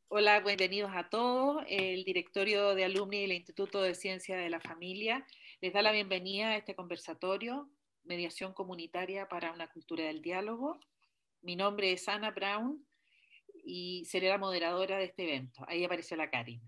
Hola, bienvenidos a todos. El directorio de alumni del Instituto de Ciencia de la Familia les da la bienvenida a este conversatorio, Mediación Comunitaria para una Cultura del Diálogo. Mi nombre es Ana Brown y seré la moderadora de este evento. Ahí apareció la Karin.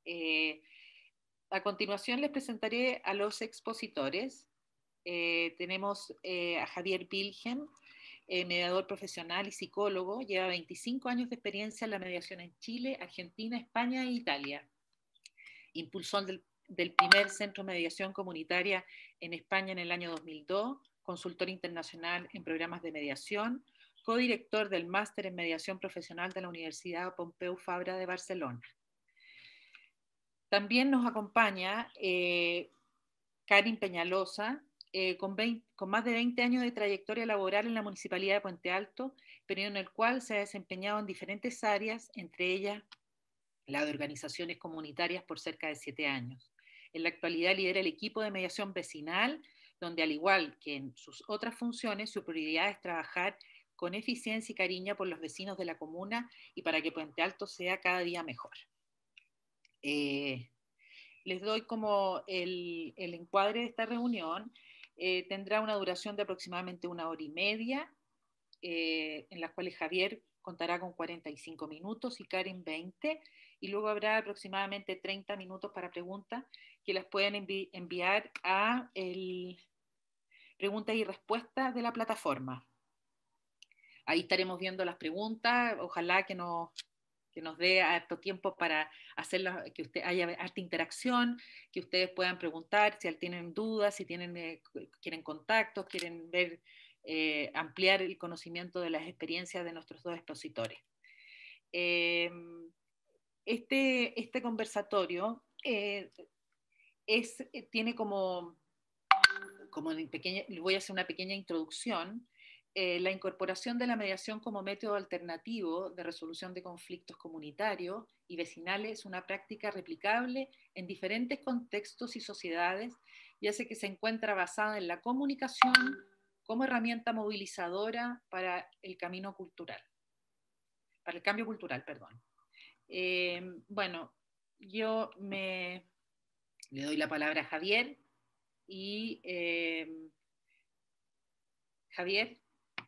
A continuación les presentaré a los expositores. Tenemos a Javier Wilhelm, mediador profesional y psicólogo, lleva 25 años de experiencia en la mediación en Chile, Argentina, España e Italia. Impulsor del primer centro de mediación comunitaria en España en el año 2002, consultor internacional en programas de mediación, codirector del máster en mediación profesional de la Universidad Pompeu Fabra de Barcelona. También nos acompaña Karin Peñalosa, con más de 20 años de trayectoria laboral en la Municipalidad de Puente Alto, periodo en el cual se ha desempeñado en diferentes áreas, entre ellas la de organizaciones comunitarias por cerca de 7 años. En la actualidad lidera el equipo de mediación vecinal, donde al igual que en sus otras funciones, su prioridad es trabajar con eficiencia y cariño por los vecinos de la comuna y para que Puente Alto sea cada día mejor. Les doy como el encuadre de esta reunión. Tendrá una duración de aproximadamente 1 hora y media, en las cuales Javier contará con 45 minutos y Karen 20, y luego habrá aproximadamente 30 minutos para preguntas que las pueden enviar a el preguntas y respuestas de la plataforma. Ahí estaremos viendo las preguntas, ojalá que nos dé harto tiempo para hacerlo, que haya harta interacción, que ustedes puedan preguntar si tienen dudas, si quieren contactos, quieren ver, ampliar el conocimiento de las experiencias de nuestros dos expositores. Este conversatorio tiene como voy a hacer una pequeña introducción. La incorporación de la mediación como método alternativo de resolución de conflictos comunitarios y vecinales es una práctica replicable en diferentes contextos y sociedades, y hace que se encuentra basada en la comunicación como herramienta movilizadora para el camino cultural, para el cambio cultural, perdón. Bueno, yo le doy la palabra a Javier y Javier.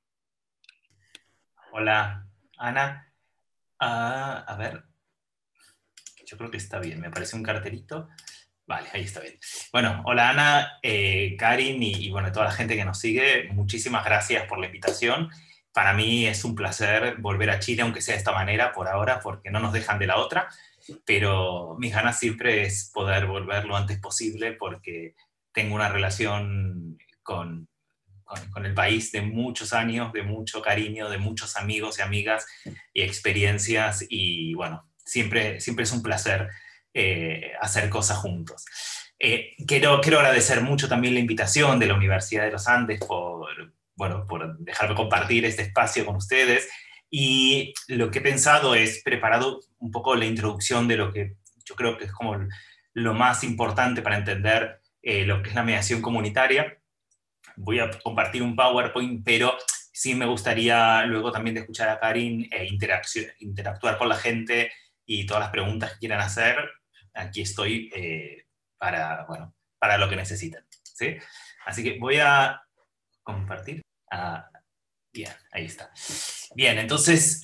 Hola, Ana. A ver, yo creo que está bien, me aparece un cartelito. Vale, ahí está bien. Bueno, hola Ana, Karin y bueno, toda la gente que nos sigue, muchísimas gracias por la invitación. Para mí es un placer volver a Chile, aunque sea de esta manera por ahora, porque no nos dejan de la otra, pero mis ganas siempre es poder volver lo antes posible porque tengo una relación con el país de muchos años, de mucho cariño, de muchos amigos y amigas y experiencias, y bueno, siempre es un placer hacer cosas juntos. Quiero agradecer mucho también la invitación de la Universidad de los Andes por dejarme compartir este espacio con ustedes, y lo que he pensado es preparado un poco la introducción de lo que yo creo que es como lo más importante para entender lo que es la mediación comunitaria. Voy a compartir un PowerPoint, pero sí me gustaría luego también de escuchar a Karin interactuar con la gente y todas las preguntas que quieran hacer. Aquí estoy para lo que necesiten, ¿sí? Así que voy a compartir. Bien, ahí está. Bien, entonces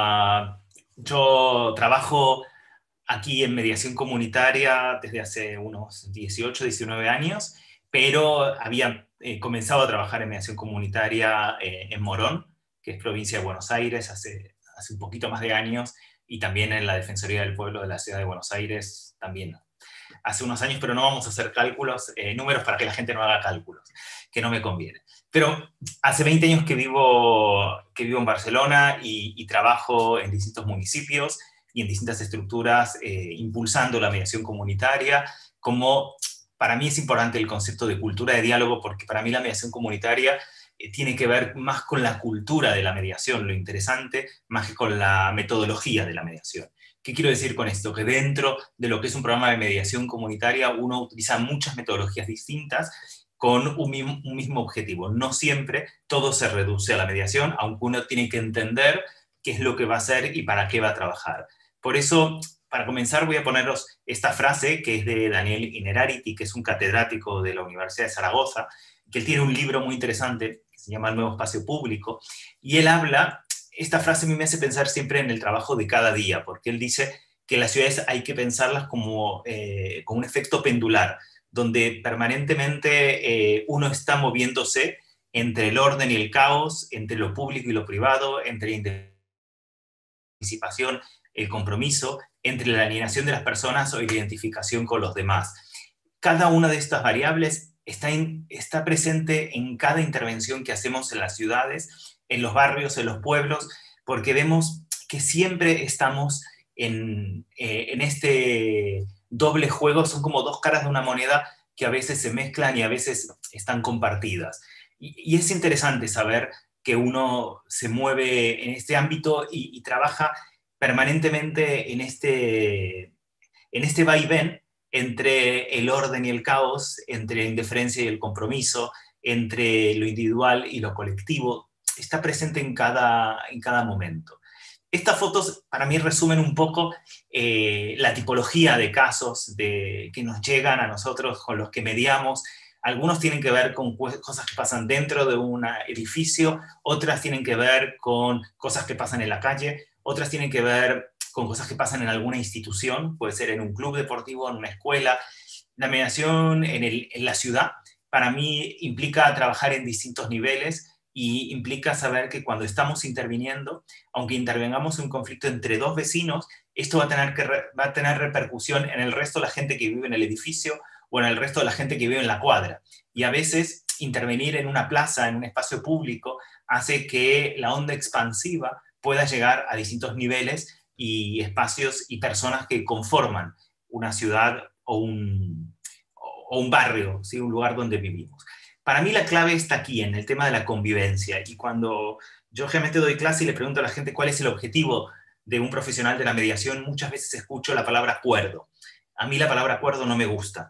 yo trabajo aquí en mediación comunitaria desde hace unos 18, 19 años, pero había comenzado a trabajar en mediación comunitaria en Morón, que es provincia de Buenos Aires, hace un poquito más de años, y también en la Defensoría del Pueblo de la Ciudad de Buenos Aires, también hace unos años, pero no vamos a hacer cálculos, números para que la gente no haga cálculos, que no me conviene. Pero hace 20 años que vivo en Barcelona y trabajo en distintos municipios y en distintas estructuras, impulsando la mediación comunitaria. Como para mí es importante el concepto de cultura de diálogo, porque para mí la mediación comunitaria tiene que ver más con la cultura de la mediación, lo interesante, más que con la metodología de la mediación. ¿Qué quiero decir con esto? Que dentro de lo que es un programa de mediación comunitaria uno utiliza muchas metodologías distintas con un mismo objetivo. No siempre todo se reduce a la mediación, aunque uno tiene que entender qué es lo que va a hacer y para qué va a trabajar. Por eso, para comenzar, voy a poneros esta frase que es de Daniel Innerarity, que es un catedrático de la Universidad de Zaragoza, que él tiene un libro muy interesante que se llama El Nuevo Espacio Público, y él habla, esta frase a mí me hace pensar siempre en el trabajo de cada día, porque él dice que las ciudades hay que pensarlas como con un efecto pendular, donde permanentemente uno está moviéndose entre el orden y el caos, entre lo público y lo privado, entre la participación, el compromiso, entre la alienación de las personas o la identificación con los demás. Cada una de estas variables está presente en cada intervención que hacemos en las ciudades, en los barrios, en los pueblos, porque vemos que siempre estamos en este doble juego, son como dos caras de una moneda que a veces se mezclan y a veces están compartidas. Y es interesante saber que uno se mueve en este ámbito y trabaja permanentemente en este vaivén entre el orden y el caos, entre la indiferencia y el compromiso, entre lo individual y lo colectivo. Está presente en cada momento. Estas fotos para mí resumen un poco la tipología de casos que nos llegan a nosotros, con los que mediamos. Algunos tienen que ver con cosas que pasan dentro de un edificio, otras tienen que ver con cosas que pasan en la calle, otras tienen que ver con cosas que pasan en alguna institución, puede ser en un club deportivo, en una escuela. La mediación en la ciudad, para mí, implica trabajar en distintos niveles y implica saber que cuando estamos interviniendo, aunque intervengamos en un conflicto entre dos vecinos, esto va a tener repercusión en el resto de la gente que vive en el edificio o en el resto de la gente que vive en la cuadra. Y a veces intervenir en una plaza, en un espacio público, hace que la onda expansiva pueda llegar a distintos niveles y espacios y personas que conforman una ciudad o un barrio, ¿sí? Un lugar donde vivimos. Para mí la clave está aquí, en el tema de la convivencia. Y cuando yo generalmente doy clase y le pregunto a la gente cuál es el objetivo de un profesional de la mediación, muchas veces escucho la palabra acuerdo. A mí la palabra acuerdo no me gusta,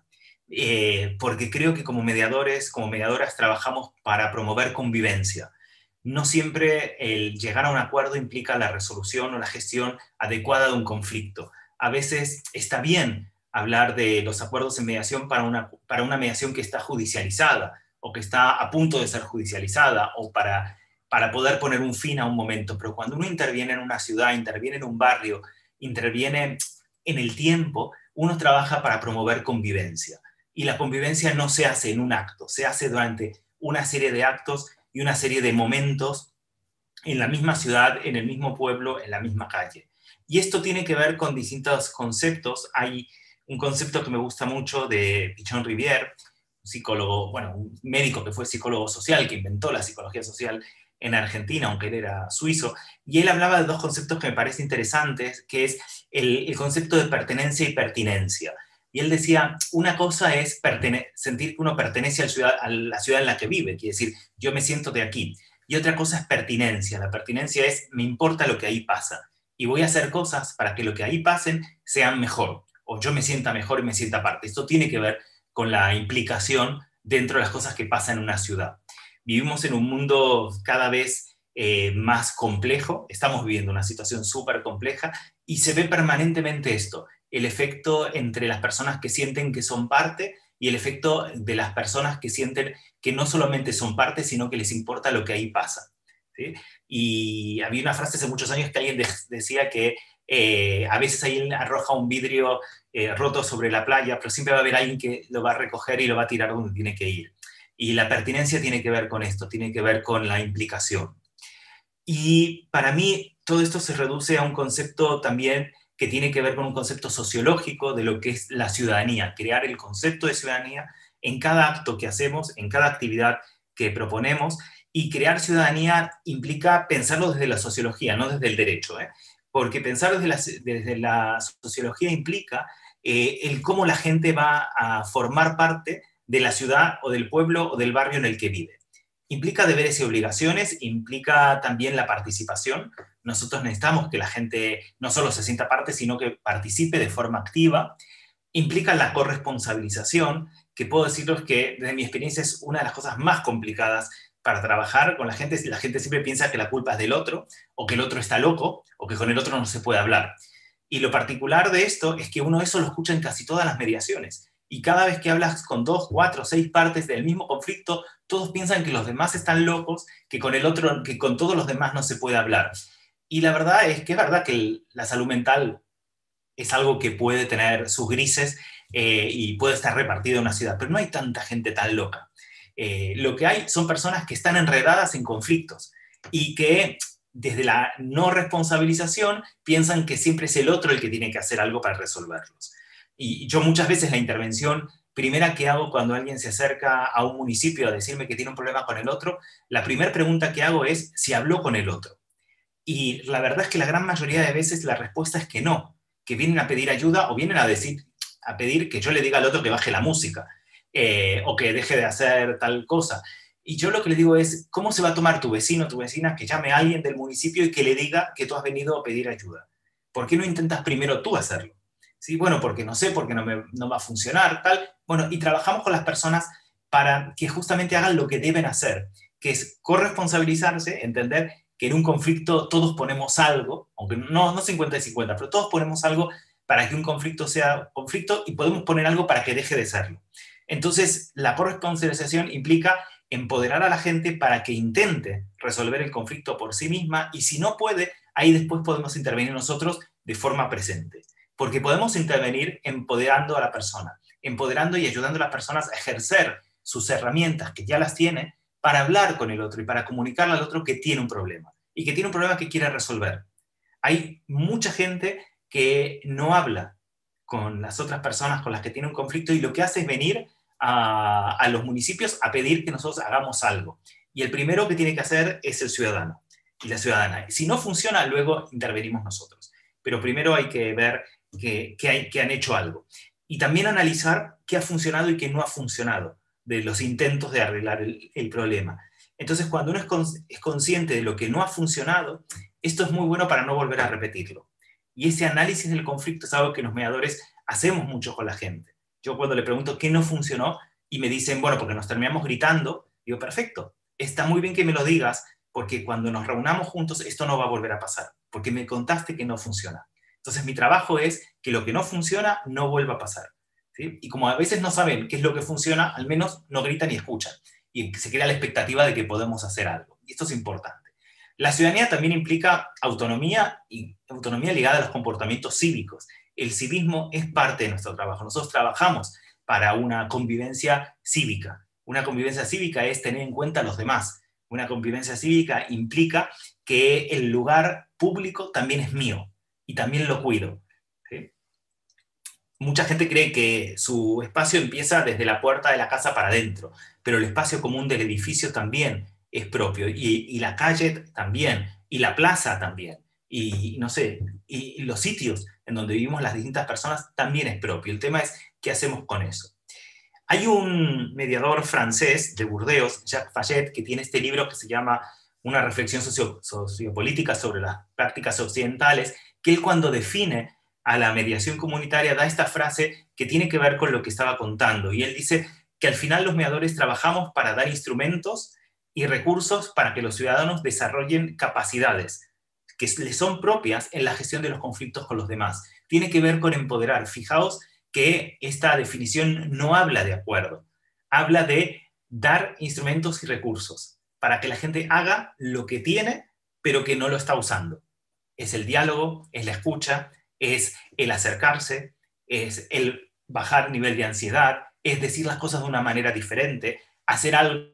porque creo que como mediadores, como mediadoras, trabajamos para promover convivencia. No siempre el llegar a un acuerdo implica la resolución o la gestión adecuada de un conflicto. A veces está bien hablar de los acuerdos en mediación para una mediación que está judicializada o que está a punto de ser judicializada o para poder poner un fin a un momento. Pero cuando uno interviene en una ciudad, interviene en un barrio, interviene en el tiempo, uno trabaja para promover convivencia. Y la convivencia no se hace en un acto, se hace durante una serie de actos y una serie de momentos en la misma ciudad, en el mismo pueblo, en la misma calle. Y esto tiene que ver con distintos conceptos. Hay un concepto que me gusta mucho de Pichon Rivière, un psicólogo, bueno, un médico que fue psicólogo social, que inventó la psicología social en Argentina, aunque él era suizo, y él hablaba de dos conceptos que me parecen interesantes, que es el concepto de pertenencia y pertinencia. Y él decía, una cosa es sentir que uno pertenece a la ciudad en la que vive, quiere decir, yo me siento de aquí. Y otra cosa es pertinencia. La pertinencia es, me importa lo que ahí pasa. Y voy a hacer cosas para que lo que ahí pasen sean mejor, o yo me sienta mejor y me sienta parte. Esto tiene que ver con la implicación dentro de las cosas que pasan en una ciudad. Vivimos en un mundo cada vez más complejo, estamos viviendo una situación súper compleja y se ve permanentemente esto, el efecto entre las personas que sienten que son parte y el efecto de las personas que sienten que no solamente son parte, sino que les importa lo que ahí pasa, ¿sí? Y había una frase hace muchos años que alguien decía que a veces alguien arroja un vidrio roto sobre la playa, pero siempre va a haber alguien que lo va a recoger y lo va a tirar donde tiene que ir. Y la pertinencia tiene que ver con esto, tiene que ver con la implicación. Y para mí todo esto se reduce a un concepto también que tiene que ver con un concepto sociológico de lo que es la ciudadanía, crear el concepto de ciudadanía en cada acto que hacemos, en cada actividad que proponemos, y crear ciudadanía implica pensarlo desde la sociología, no desde el derecho, porque pensar desde la sociología implica el cómo la gente va a formar parte de la ciudad o del pueblo o del barrio en el que vive. Implica deberes y obligaciones, implica también la participación. Nosotros necesitamos que la gente no solo se sienta parte, sino que participe de forma activa. Implica la corresponsabilización, que puedo deciros que desde mi experiencia es una de las cosas más complicadas para trabajar con la gente. La gente siempre piensa que la culpa es del otro, o que el otro está loco, o que con el otro no se puede hablar. Y lo particular de esto es que uno eso lo escucha en casi todas las mediaciones. Y cada vez que hablas con 2, 4, 6 partes del mismo conflicto, todos piensan que los demás están locos, que con el otro, que con todos los demás no se puede hablar. Y la verdad es que la salud mental es algo que puede tener sus grises y puede estar repartido en una ciudad, pero no hay tanta gente tan loca. Lo que hay son personas que están enredadas en conflictos y que desde la no responsabilización piensan que siempre es el otro el que tiene que hacer algo para resolverlos. Y yo muchas veces la intervención primera que hago cuando alguien se acerca a un municipio a decirme que tiene un problema con el otro, la primera pregunta que hago es si habló con el otro. Y la verdad es que la gran mayoría de veces la respuesta es que no, que vienen a pedir ayuda o vienen a pedir que yo le diga al otro que baje la música o que deje de hacer tal cosa. Y yo lo que le digo es, ¿cómo se va a tomar tu vecino, tu vecina, que llame a alguien del municipio y que le diga que tú has venido a pedir ayuda? ¿Por qué no intentas primero tú hacerlo? Sí, bueno, porque no sé, porque no va a funcionar, tal. Bueno, y trabajamos con las personas para que justamente hagan lo que deben hacer, que es corresponsabilizarse, entender que en un conflicto todos ponemos algo, aunque no 50 y 50, pero todos ponemos algo para que un conflicto sea conflicto y podemos poner algo para que deje de serlo. Entonces, la corresponsabilización implica empoderar a la gente para que intente resolver el conflicto por sí misma y si no puede, ahí después podemos intervenir nosotros de forma presente. Porque podemos intervenir empoderando a la persona, empoderando y ayudando a las personas a ejercer sus herramientas que ya las tiene para hablar con el otro y para comunicarle al otro que tiene un problema y que tiene un problema que quiere resolver. Hay mucha gente que no habla con las otras personas con las que tiene un conflicto y lo que hace es venir a los municipios a pedir que nosotros hagamos algo. Y el primero que tiene que hacer es el ciudadano y la ciudadana. Si no funciona, luego intervenimos nosotros. Pero primero hay que ver que han hecho algo. Y también analizar qué ha funcionado y qué no ha funcionado de los intentos de arreglar el problema. Entonces, cuando uno es consciente de lo que no ha funcionado, esto es muy bueno para no volver a repetirlo. Y ese análisis del conflicto es algo que los mediadores hacemos mucho con la gente. Yo cuando le pregunto qué no funcionó y me dicen, bueno, porque nos terminamos gritando, digo, perfecto, está muy bien que me lo digas, porque cuando nos reunamos juntos esto no va a volver a pasar, porque me contaste que no funciona. Entonces mi trabajo es que lo que no funciona no vuelva a pasar. ¿Sí? Y como a veces no saben qué es lo que funciona, al menos no gritan y escuchan. Y se crea la expectativa de que podemos hacer algo. Y esto es importante. La ciudadanía también implica autonomía y autonomía ligada a los comportamientos cívicos. El civismo es parte de nuestro trabajo. Nosotros trabajamos para una convivencia cívica. Una convivencia cívica es tener en cuenta a los demás. Una convivencia cívica implica que el lugar público también es mío y también lo cuido. ¿Sí? Mucha gente cree que su espacio empieza desde la puerta de la casa para adentro, pero el espacio común del edificio también es propio, y la calle también, y la plaza también, y no sé, y los sitios en donde vivimos las distintas personas también es propio. El tema es qué hacemos con eso. Hay un mediador francés de Burdeos, Jacques Fayet, que tiene este libro que se llama Una reflexión sociopolítica sobre las prácticas occidentales, que él cuando define a la mediación comunitaria da esta frase que tiene que ver con lo que estaba contando. Y él dice que al final los mediadores trabajamos para dar instrumentos y recursos para que los ciudadanos desarrollen capacidades que les son propias en la gestión de los conflictos con los demás. Tiene que ver con empoderar. Fijaos que esta definición no habla de acuerdo, habla de dar instrumentos y recursos para que la gente haga lo que tiene, pero que no lo está usando. Es el diálogo, es la escucha, es el acercarse, es el bajar nivel de ansiedad, es decir las cosas de una manera diferente, hacer algo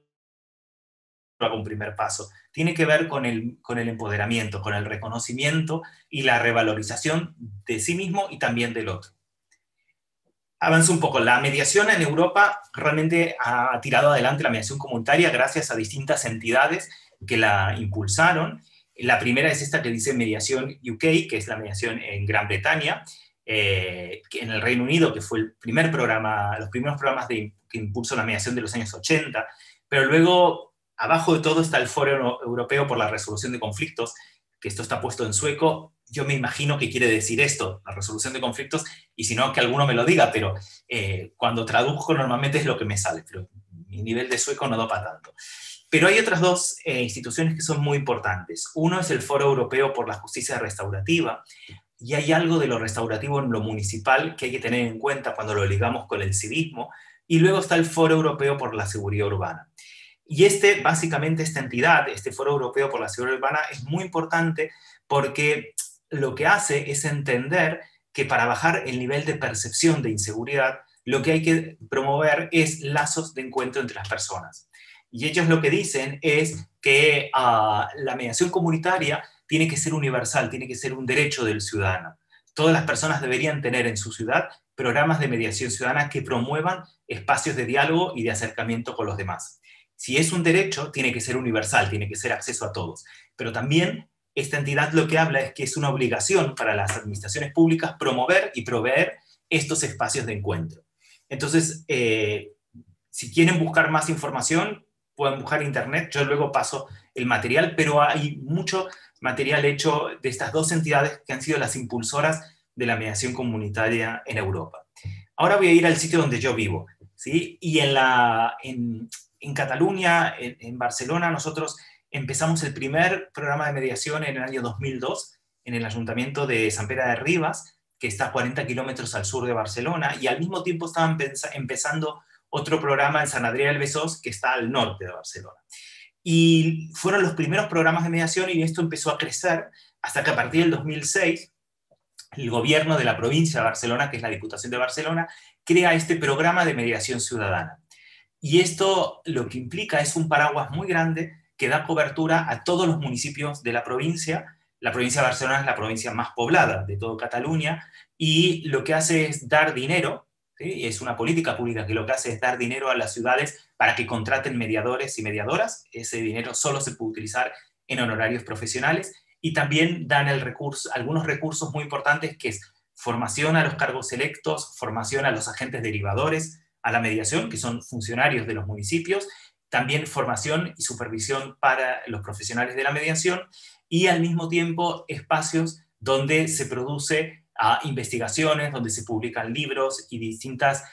como un primer paso. Tiene que ver con el empoderamiento, con el reconocimiento y la revalorización de sí mismo y también del otro. Avanzo un poco. La mediación en Europa realmente ha tirado adelante la mediación comunitaria gracias a distintas entidades que la impulsaron. La primera es esta que dice Mediación UK, que es la mediación en Gran Bretaña, que en el Reino Unido, que fue el primer programa, los primeros programas que impulsó la mediación de los años 80, pero luego abajo de todo está el Foro Europeo por la Resolución de Conflictos, que esto está puesto en sueco. Yo me imagino que quiere decir esto, la resolución de conflictos, y si no, que alguno me lo diga, pero cuando traduzco normalmente es lo que me sale, pero mi nivel de sueco no da para tanto. Pero hay otras dos instituciones que son muy importantes. Uno es el Foro Europeo por la Justicia Restaurativa, y hay algo de lo restaurativo en lo municipal que hay que tener en cuenta cuando lo ligamos con el civismo, y luego está el Foro Europeo por la Seguridad Urbana. Y básicamente esta entidad, este Foro Europeo por la Seguridad Urbana, es muy importante porque lo que hace es entender que para bajar el nivel de percepción de inseguridad, lo que hay que promover es lazos de encuentro entre las personas. Y ellos lo que dicen es que la mediación comunitaria tiene que ser universal, tiene que ser un derecho del ciudadano. Todas las personas deberían tener en su ciudad programas de mediación ciudadana que promuevan espacios de diálogo y de acercamiento con los demás. Si es un derecho, tiene que ser universal, tiene que ser acceso a todos. Pero también esta entidad lo que habla es que es una obligación para las administraciones públicas promover y proveer estos espacios de encuentro. Entonces, si quieren buscar más información, pueden buscar en internet, yo luego paso el material, pero hay mucho material hecho de estas dos entidades que han sido las impulsoras de la mediación comunitaria en Europa. Ahora voy a ir al sitio donde yo vivo, ¿sí? Y en Cataluña, en Barcelona, nosotros empezamos el primer programa de mediación en el año 2002 en el Ayuntamiento de Sant Pere de Ribes, que está a 40 kilómetros al sur de Barcelona, y al mismo tiempo estaban empezando otro programa en Sant Adrià del Besòs, que está al norte de Barcelona. Y fueron los primeros programas de mediación y esto empezó a crecer hasta que a partir del 2006 el gobierno de la provincia de Barcelona, que es la Diputación de Barcelona, crea este programa de mediación ciudadana. Y esto lo que implica es un paraguas muy grande que da cobertura a todos los municipios de la provincia. La provincia de Barcelona es la provincia más poblada de toda Cataluña y lo que hace es dar dinero, ¿sí? Es una política pública que lo que hace es dar dinero a las ciudades para que contraten mediadores y mediadoras. Ese dinero solo se puede utilizar en honorarios profesionales y también dan algunos recursos muy importantes que es formación a los cargos electos, formación a los agentes derivadores, a la mediación, que son funcionarios de los municipios, también formación y supervisión para los profesionales de la mediación y al mismo tiempo espacios donde se produce investigaciones, donde se publican libros y distintas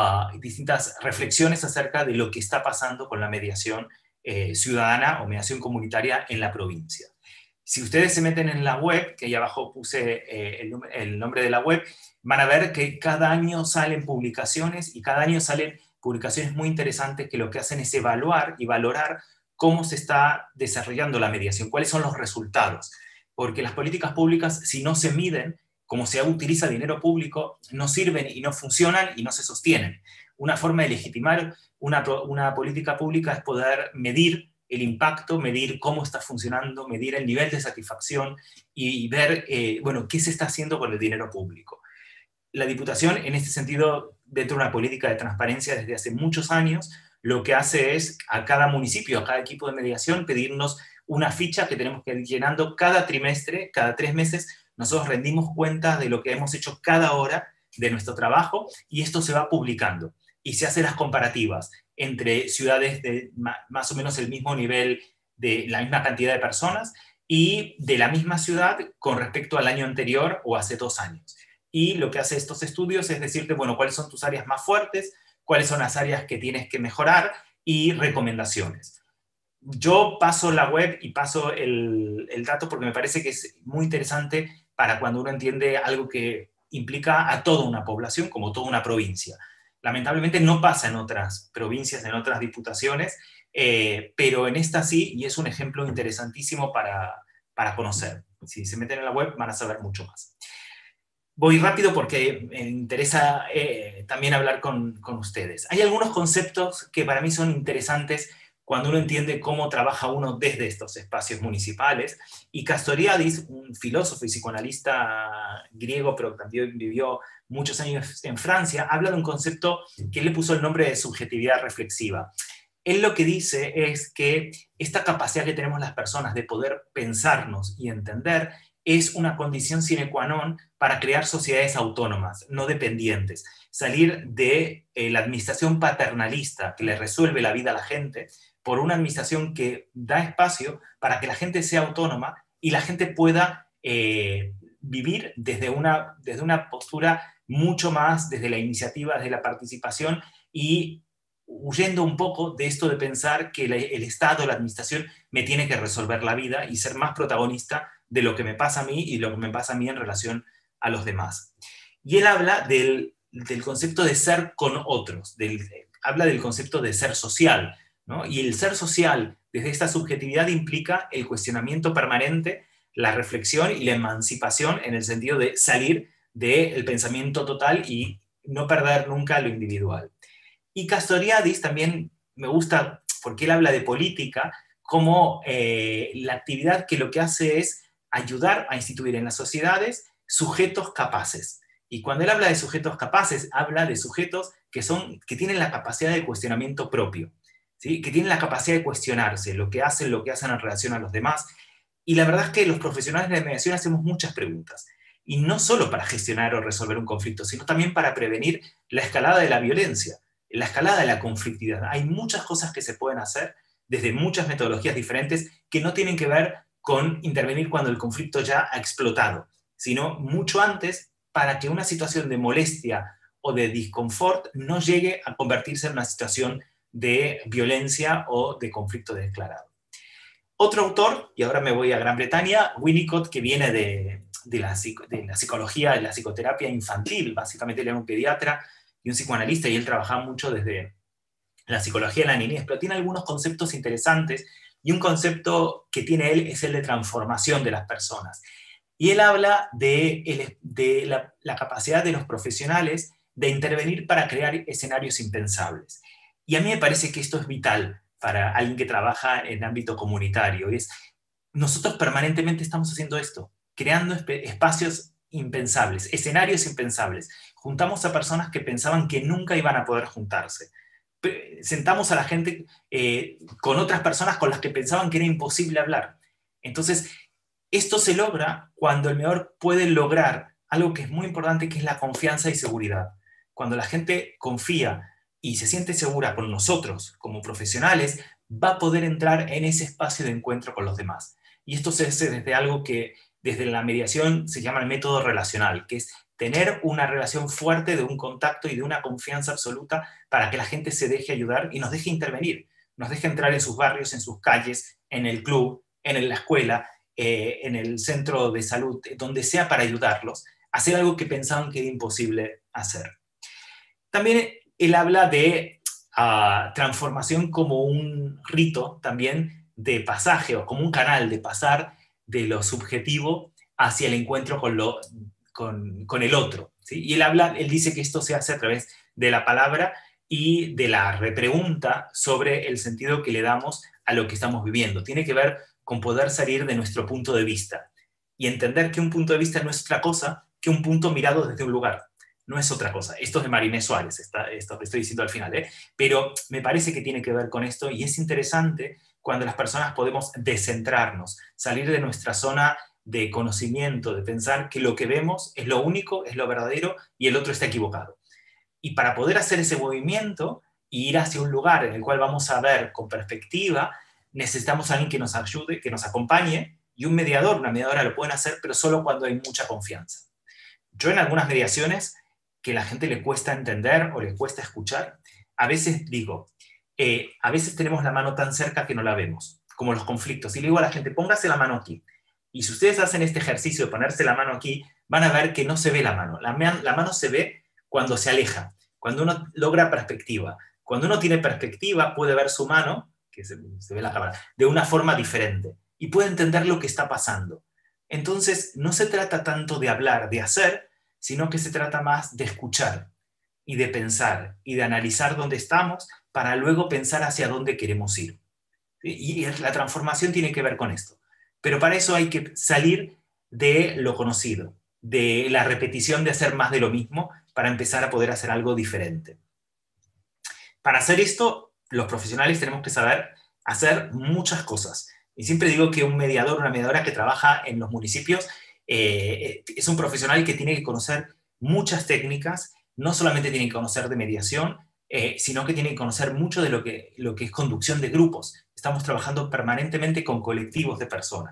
reflexiones acerca de lo que está pasando con la mediación ciudadana o mediación comunitaria en la provincia. Si ustedes se meten en la web, que ahí abajo puse el nombre de la web, van a ver que cada año salen publicaciones y cada año salen publicaciones muy interesantes que lo que hacen es evaluar y valorar cómo se está desarrollando la mediación, cuáles son los resultados. Porque las políticas públicas, si no se miden, como se utiliza dinero público, no sirven y no funcionan y no se sostienen. Una forma de legitimar una política pública es poder medir el impacto, medir cómo está funcionando, medir el nivel de satisfacción y ver, bueno, qué se está haciendo con el dinero público. La Diputación, en este sentido, dentro de una política de transparencia desde hace muchos años, lo que hace es a cada municipio, a cada equipo de mediación, pedirnos una ficha que tenemos que ir llenando cada trimestre, cada 3 meses. Nosotros rendimos cuenta de lo que hemos hecho cada hora de nuestro trabajo y esto se va publicando y se hacen las comparativas entre ciudades de más o menos el mismo nivel, de la misma cantidad de personas y de la misma ciudad con respecto al año anterior o hace 2 años. Y lo que hace estos estudios es decirte, bueno, cuáles son tus áreas más fuertes, cuáles son las áreas que tienes que mejorar y recomendaciones. Yo paso la web y paso el dato porque me parece que es muy interesante para cuando uno entiende algo que implica a toda una población como toda una provincia. Lamentablemente no pasa en otras provincias, en otras diputaciones, pero en esta sí, y es un ejemplo interesantísimo para conocer. Si se meten en la web van a saber mucho más. Voy rápido porque me interesa también hablar con ustedes. Hay algunos conceptos que para mí son interesantes cuando uno entiende cómo trabaja uno desde estos espacios municipales. Y Castoriadis, un filósofo y psicoanalista griego, pero también vivió muchos años en Francia, habla de un concepto que le puso el nombre de subjetividad reflexiva. Él lo que dice es que esta capacidad que tenemos las personas de poder pensarnos y entender es una condición sine qua non para crear sociedades autónomas, no dependientes. Salir de la administración paternalista que le resuelve la vida a la gente por una administración que da espacio para que la gente sea autónoma y la gente pueda vivir desde una postura mucho más desde la iniciativa, desde la participación y huyendo un poco de esto de pensar que el Estado, la administración, me tiene que resolver la vida y ser más protagonista de lo que me pasa a mí y lo que me pasa a mí en relación a los demás. Y él habla del concepto de ser con otros, habla del concepto de ser social, ¿no? Y el ser social, desde esta subjetividad, implica el cuestionamiento permanente, la reflexión y la emancipación en el sentido de salir del pensamiento total y no perder nunca lo individual. Y Castoriadis también me gusta porque él habla de política como la actividad que lo que hace es ayudar a instituir en las sociedades sujetos capaces. Y cuando él habla de sujetos capaces, habla de sujetos que tienen la capacidad de cuestionamiento propio, ¿sí? Que tienen la capacidad de cuestionarse lo que hacen en relación a los demás. Y la verdad es que los profesionales de la mediación hacemos muchas preguntas. Y no solo para gestionar o resolver un conflicto, sino también para prevenir la escalada de la violencia, la escalada de la conflictividad. Hay muchas cosas que se pueden hacer desde muchas metodologías diferentes que no tienen que ver con intervenir cuando el conflicto ya ha explotado, sino mucho antes para que una situación de molestia o de disconfort no llegue a convertirse en una situación de violencia o de conflicto declarado. Otro autor, y ahora me voy a Gran Bretaña, Winnicott, que viene de la psicología, de la psicoterapia infantil, básicamente él era un pediatra y un psicoanalista, y él trabajaba mucho desde la psicología de la niñez, pero tiene algunos conceptos interesantes, y un concepto que tiene él es el de transformación de las personas. Y él habla de la capacidad de los profesionales de intervenir para crear escenarios impensables. Y a mí me parece que esto es vital para alguien que trabaja en ámbito comunitario. Nosotros permanentemente estamos haciendo esto, creando espacios impensables, escenarios impensables. Juntamos a personas que pensaban que nunca iban a poder juntarse. Sentamos a la gente con otras personas con las que pensaban que era imposible hablar. Entonces, esto se logra cuando el mediador puede lograr algo que es muy importante, que es la confianza y seguridad. Cuando la gente confía y se siente segura con nosotros como profesionales, va a poder entrar en ese espacio de encuentro con los demás. Y esto se hace desde algo que desde la mediación se llama el método relacional, que es tener una relación fuerte de un contacto y de una confianza absoluta para que la gente se deje ayudar y nos deje intervenir, nos deje entrar en sus barrios, en sus calles, en el club, en la escuela, en el centro de salud, donde sea, para ayudarlos a hacer algo que pensaban que era imposible hacer. También él habla de transformación como un rito también de pasaje, o como un canal de pasar de lo subjetivo hacia el encuentro con el otro, ¿sí? Y él dice que esto se hace a través de la palabra y de la repregunta sobre el sentido que le damos a lo que estamos viviendo. Tiene que ver con poder salir de nuestro punto de vista y entender que un punto de vista no es otra cosa que un punto mirado desde un lugar. No es otra cosa. Esto es de Marinés Suárez, esto que estoy diciendo al final, pero me parece que tiene que ver con esto, y es interesante cuando las personas podemos descentrarnos, salir de nuestra zona de conocimiento, de pensar que lo que vemos es lo único, es lo verdadero, y el otro está equivocado. Y para poder hacer ese movimiento e ir hacia un lugar en el cual vamos a ver con perspectiva, necesitamos a alguien que nos ayude, que nos acompañe, y un mediador, una mediadora lo pueden hacer, pero solo cuando hay mucha confianza. Yo en algunas mediaciones que a la gente le cuesta entender o le cuesta escuchar, a veces digo, a veces tenemos la mano tan cerca que no la vemos, como los conflictos. Y le digo a la gente, póngase la mano aquí. Y si ustedes hacen este ejercicio de ponerse la mano aquí, van a ver que no se ve la mano. La mano se ve cuando se aleja, cuando uno logra perspectiva. Cuando uno tiene perspectiva, puede ver su mano, que se ve la cámara, de una forma diferente, y puede entender lo que está pasando. Entonces, no se trata tanto de hablar, de hacer, sino que se trata más de escuchar y de pensar y de analizar dónde estamos para luego pensar hacia dónde queremos ir. Y la transformación tiene que ver con esto. Pero para eso hay que salir de lo conocido, de la repetición de hacer más de lo mismo, para empezar a poder hacer algo diferente. Para hacer esto, los profesionales tenemos que saber hacer muchas cosas. Y siempre digo que un mediador, una mediadora que trabaja en los municipios, es un profesional que tiene que conocer muchas técnicas, no solamente tiene que conocer de mediación, sino que tiene que conocer mucho de lo que es conducción de grupos. Estamos trabajando permanentemente con colectivos de personas.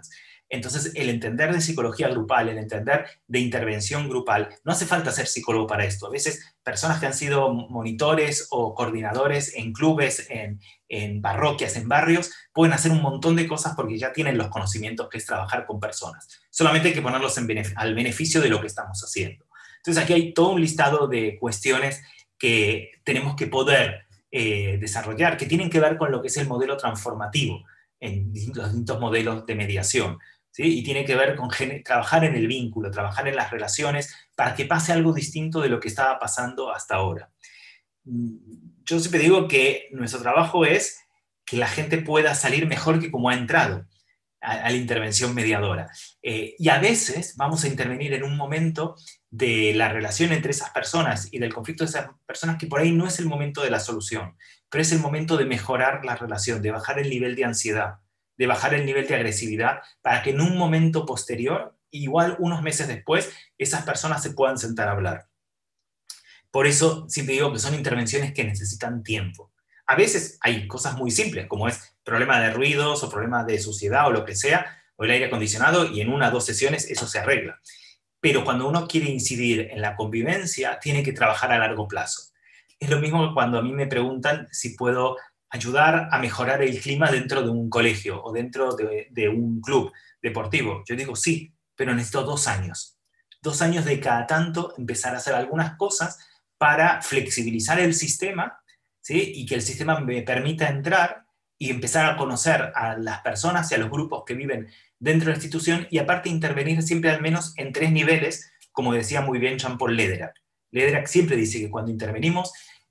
Entonces, el entender de psicología grupal, el entender de intervención grupal, no hace falta ser psicólogo para esto. A veces, personas que han sido monitores o coordinadores en clubes, en parroquias, en barrios, pueden hacer un montón de cosas porque ya tienen los conocimientos que es trabajar con personas. Solamente hay que ponerlos al beneficio de lo que estamos haciendo. Entonces, aquí hay todo un listado de cuestiones que tenemos que poder desarrollar, que tienen que ver con lo que es el modelo transformativo en los distintos modelos de mediación. ¿Sí? Y tiene que ver con trabajar en el vínculo, trabajar en las relaciones, para que pase algo distinto de lo que estaba pasando hasta ahora. Yo siempre digo que nuestro trabajo es que la gente pueda salir mejor que como ha entrado a la intervención mediadora. Y a veces vamos a intervenir en un momento de la relación entre esas personas y del conflicto de esas personas que por ahí no es el momento de la solución, pero es el momento de mejorar la relación, de bajar el nivel de ansiedad, de bajar el nivel de agresividad, para que en un momento posterior, igual unos meses después, esas personas se puedan sentar a hablar. Por eso siempre digo que son intervenciones que necesitan tiempo. A veces hay cosas muy simples, como es problema de ruidos o problema de suciedad o lo que sea, o el aire acondicionado, y en 1 o 2 sesiones eso se arregla. Pero cuando uno quiere incidir en la convivencia, tiene que trabajar a largo plazo. Es lo mismo que cuando a mí me preguntan si puedo ayudar a mejorar el clima dentro de un colegio o dentro de un club deportivo. Yo digo sí, pero necesito 2 años. 2 años de cada tanto empezar a hacer algunas cosas para flexibilizar el sistema, ¿sí? Y que el sistema me permita entrar y empezar a conocer a las personas y a los grupos que viven dentro de la institución, y aparte intervenir siempre al menos en 3 niveles, como decía muy bien Jean-Paul Lederach. Lederach siempre dice que cuando intervenimos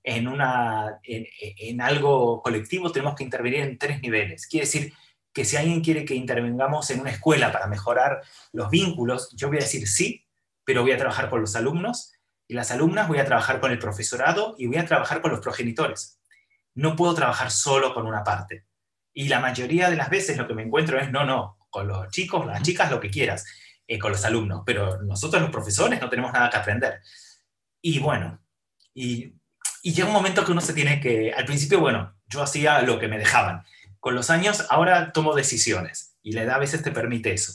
en algo colectivo tenemos que intervenir en 3 niveles. Quiere decir que si alguien quiere que intervengamos en una escuela para mejorar los vínculos, yo voy a decir sí, pero voy a trabajar con los alumnos y las alumnas, voy a trabajar con el profesorado y voy a trabajar con los progenitores. No puedo trabajar solo con una parte. Y la mayoría de las veces lo que me encuentro es no, con los chicos, las chicas, lo que quieras, con los alumnos, pero nosotros los profesores no tenemos nada que aprender. Y bueno, y llega un momento que uno se tiene que, al principio, bueno, yo hacía lo que me dejaban. Con los años, ahora tomo decisiones, y la edad a veces te permite eso.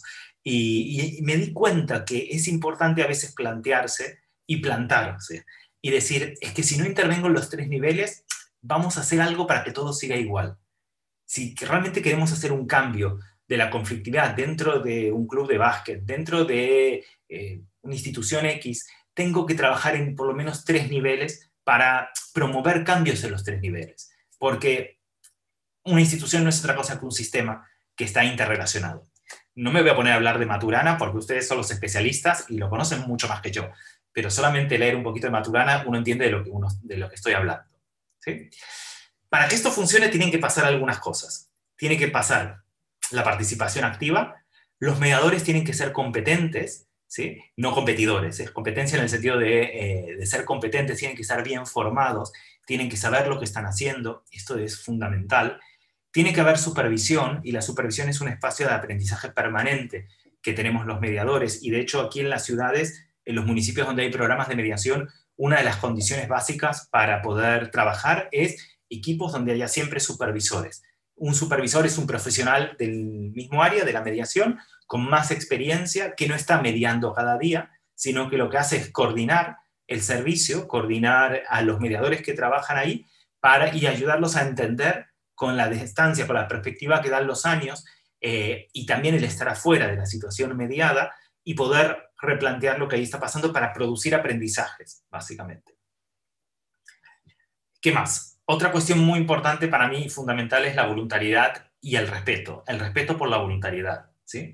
Y me di cuenta que es importante a veces plantearse y plantarse, y decir, es que si no intervengo en los 3 niveles, vamos a hacer algo para que todo siga igual. Si realmente queremos hacer un cambio de la conflictividad dentro de un club de básquet, dentro de una institución X, tengo que trabajar en por lo menos 3 niveles para promover cambios en los 3 niveles. Porque una institución no es otra cosa que un sistema que está interrelacionado. No me voy a poner a hablar de Maturana porque ustedes son los especialistas y lo conocen mucho más que yo, pero solamente leer un poquito de Maturana uno entiende de lo que estoy hablando. ¿Sí? Para que esto funcione tienen que pasar algunas cosas. Tiene que pasar la participación activa, los mediadores tienen que ser competentes, ¿sí? No competidores, es competencia en el sentido de ser competentes, tienen que estar bien formados, tienen que saber lo que están haciendo, esto es fundamental. Tiene que haber supervisión, y la supervisión es un espacio de aprendizaje permanente que tenemos los mediadores, y de hecho aquí en las ciudades, en los municipios donde hay programas de mediación, una de las condiciones básicas para poder trabajar es equipos donde haya siempre supervisores. Un supervisor es un profesional del mismo área, de la mediación, con más experiencia, que no está mediando cada día, sino que lo que hace es coordinar el servicio, coordinar a los mediadores que trabajan ahí, y ayudarlos a entender con la distancia, con la perspectiva que dan los años, y también el estar afuera de la situación mediada, y poder replantear lo que ahí está pasando para producir aprendizajes, básicamente. ¿Qué más? Otra cuestión muy importante para mí, fundamental, es la voluntariedad y el respeto por la voluntariedad, ¿sí?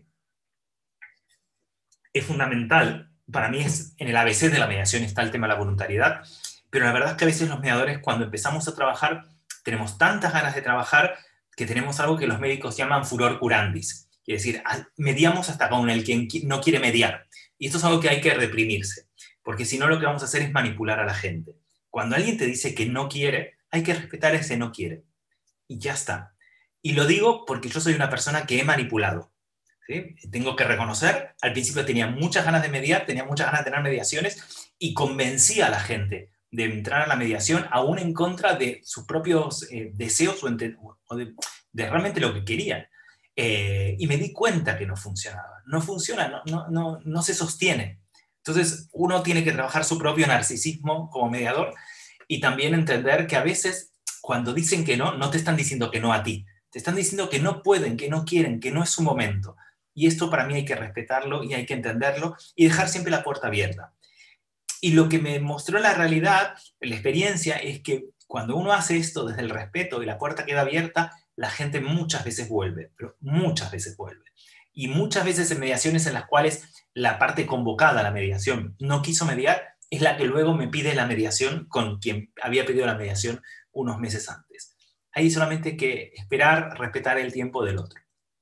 Es fundamental, para mí en el ABC de la mediación está el tema de la voluntariedad, pero la verdad es que a veces los mediadores, cuando empezamos a trabajar, tenemos tantas ganas de trabajar que tenemos algo que los médicos llaman furor curandis, es decir, mediamos hasta con el que no quiere mediar, y esto es algo que hay que reprimirse, porque si no lo que vamos a hacer es manipular a la gente. Cuando alguien te dice que no quiere, hay que respetar ese no quiere, y ya está. Y lo digo porque yo soy una persona que he manipulado, ¿sí? Tengo que reconocer, al principio tenía muchas ganas de mediar, tenía muchas ganas de tener mediaciones, y convencí a la gente de entrar a la mediación aún en contra de sus propios deseos o de realmente lo que querían. y me di cuenta que no funcionaba. No funciona, no se sostiene. Entonces, uno tiene que trabajar su propio narcisismo como mediador y también entender que a veces, cuando dicen que no, no te están diciendo que no a ti. Te están diciendo que no pueden, que no quieren, que no es su momento. Y esto para mí hay que respetarlo y hay que entenderlo y dejar siempre la puerta abierta. Y lo que me mostró la realidad, la experiencia, es que cuando uno hace esto desde el respeto y la puerta queda abierta, la gente muchas veces vuelve, pero muchas veces vuelve. Y muchas veces en mediaciones en las cuales la parte convocada a la mediación no quiso mediar, es la que luego me pide la mediación con quien había pedido la mediación unos meses antes. Hay solamente que esperar, respetar el tiempo del otro.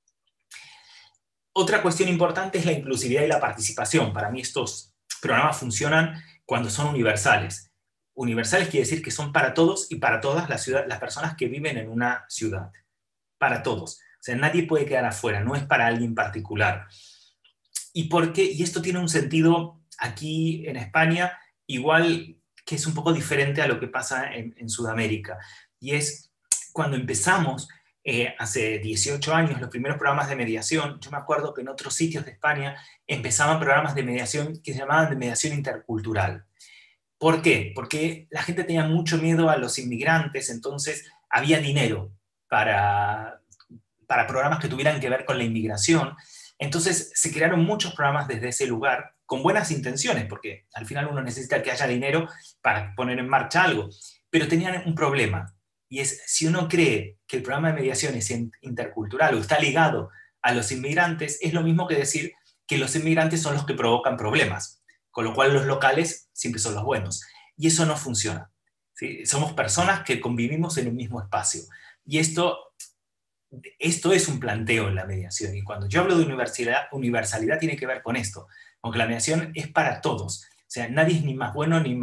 Otra cuestión importante es la inclusividad y la participación. Para mí estos programas funcionan cuando son universales. Universales quiere decir que son para todos y para todas las personas que viven en una ciudad. Para todos. O sea, nadie puede quedar afuera, no es para alguien particular. ¿Y por qué? Y esto tiene un sentido aquí en España, igual que es un poco diferente a lo que pasa en Sudamérica. Y es cuando empezamos, hace 18 años, los primeros programas de mediación, yo me acuerdo que en otros sitios de España empezaban programas de mediación que se llamaban de mediación intercultural. ¿Por qué? Porque la gente tenía mucho miedo a los inmigrantes, entonces había dinero para programas que tuvieran que ver con la inmigración. Entonces se crearon muchos programas desde ese lugar con buenas intenciones, porque al final uno necesita que haya dinero para poner en marcha algo, pero tenían un problema, y es si uno cree que el programa de mediación es intercultural o está ligado a los inmigrantes, es lo mismo que decir que los inmigrantes son los que provocan problemas, con lo cual los locales siempre son los buenos, y eso no funciona, ¿sí? Somos personas que convivimos en un mismo espacio, y esto es un planteo en la mediación, y cuando yo hablo de universalidad tiene que ver con esto, aunque la mediación es para todos, o sea, nadie es ni más bueno ni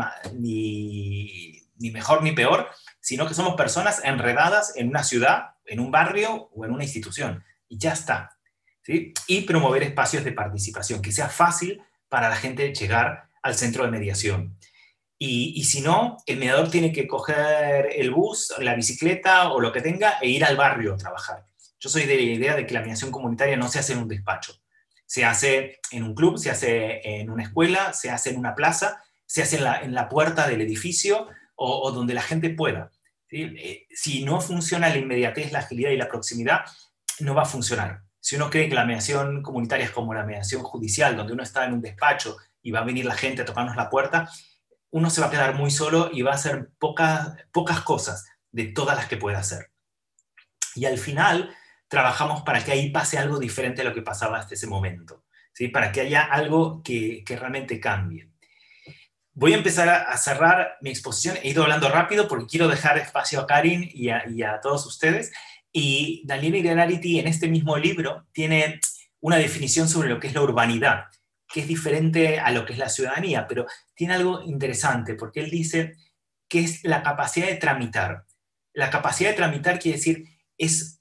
mejor ni peor, sino que somos personas enredadas en una ciudad, en un barrio o en una institución, y ya está, ¿sí? Y promover espacios de participación, que sea fácil para la gente llegar al centro de mediación. Y si no, el mediador tiene que coger el bus, la bicicleta o lo que tenga e ir al barrio a trabajar. Yo soy de la idea de que la mediación comunitaria no se hace en un despacho. Se hace en un club, se hace en una escuela, se hace en una plaza, se hace en la puerta del edificio o donde la gente pueda, ¿sí? Si no funciona la inmediatez, la agilidad y la proximidad, no va a funcionar. Si uno cree que la mediación comunitaria es como la mediación judicial, donde uno está en un despacho y va a venir la gente a tocarnos la puerta, uno se va a quedar muy solo y va a hacer pocas cosas de todas las que puede hacer. Y al final trabajamos para que ahí pase algo diferente a lo que pasaba hasta ese momento, ¿sí? Para que haya algo que realmente cambie. Voy a empezar a cerrar mi exposición. He ido hablando rápido porque quiero dejar espacio a Karin y a todos ustedes. Y Daniele Granariti en este mismo libro tiene una definición sobre lo que es la urbanidad, que es diferente a lo que es la ciudadanía, pero tiene algo interesante, porque él dice que es la capacidad de tramitar. La capacidad de tramitar quiere decir, es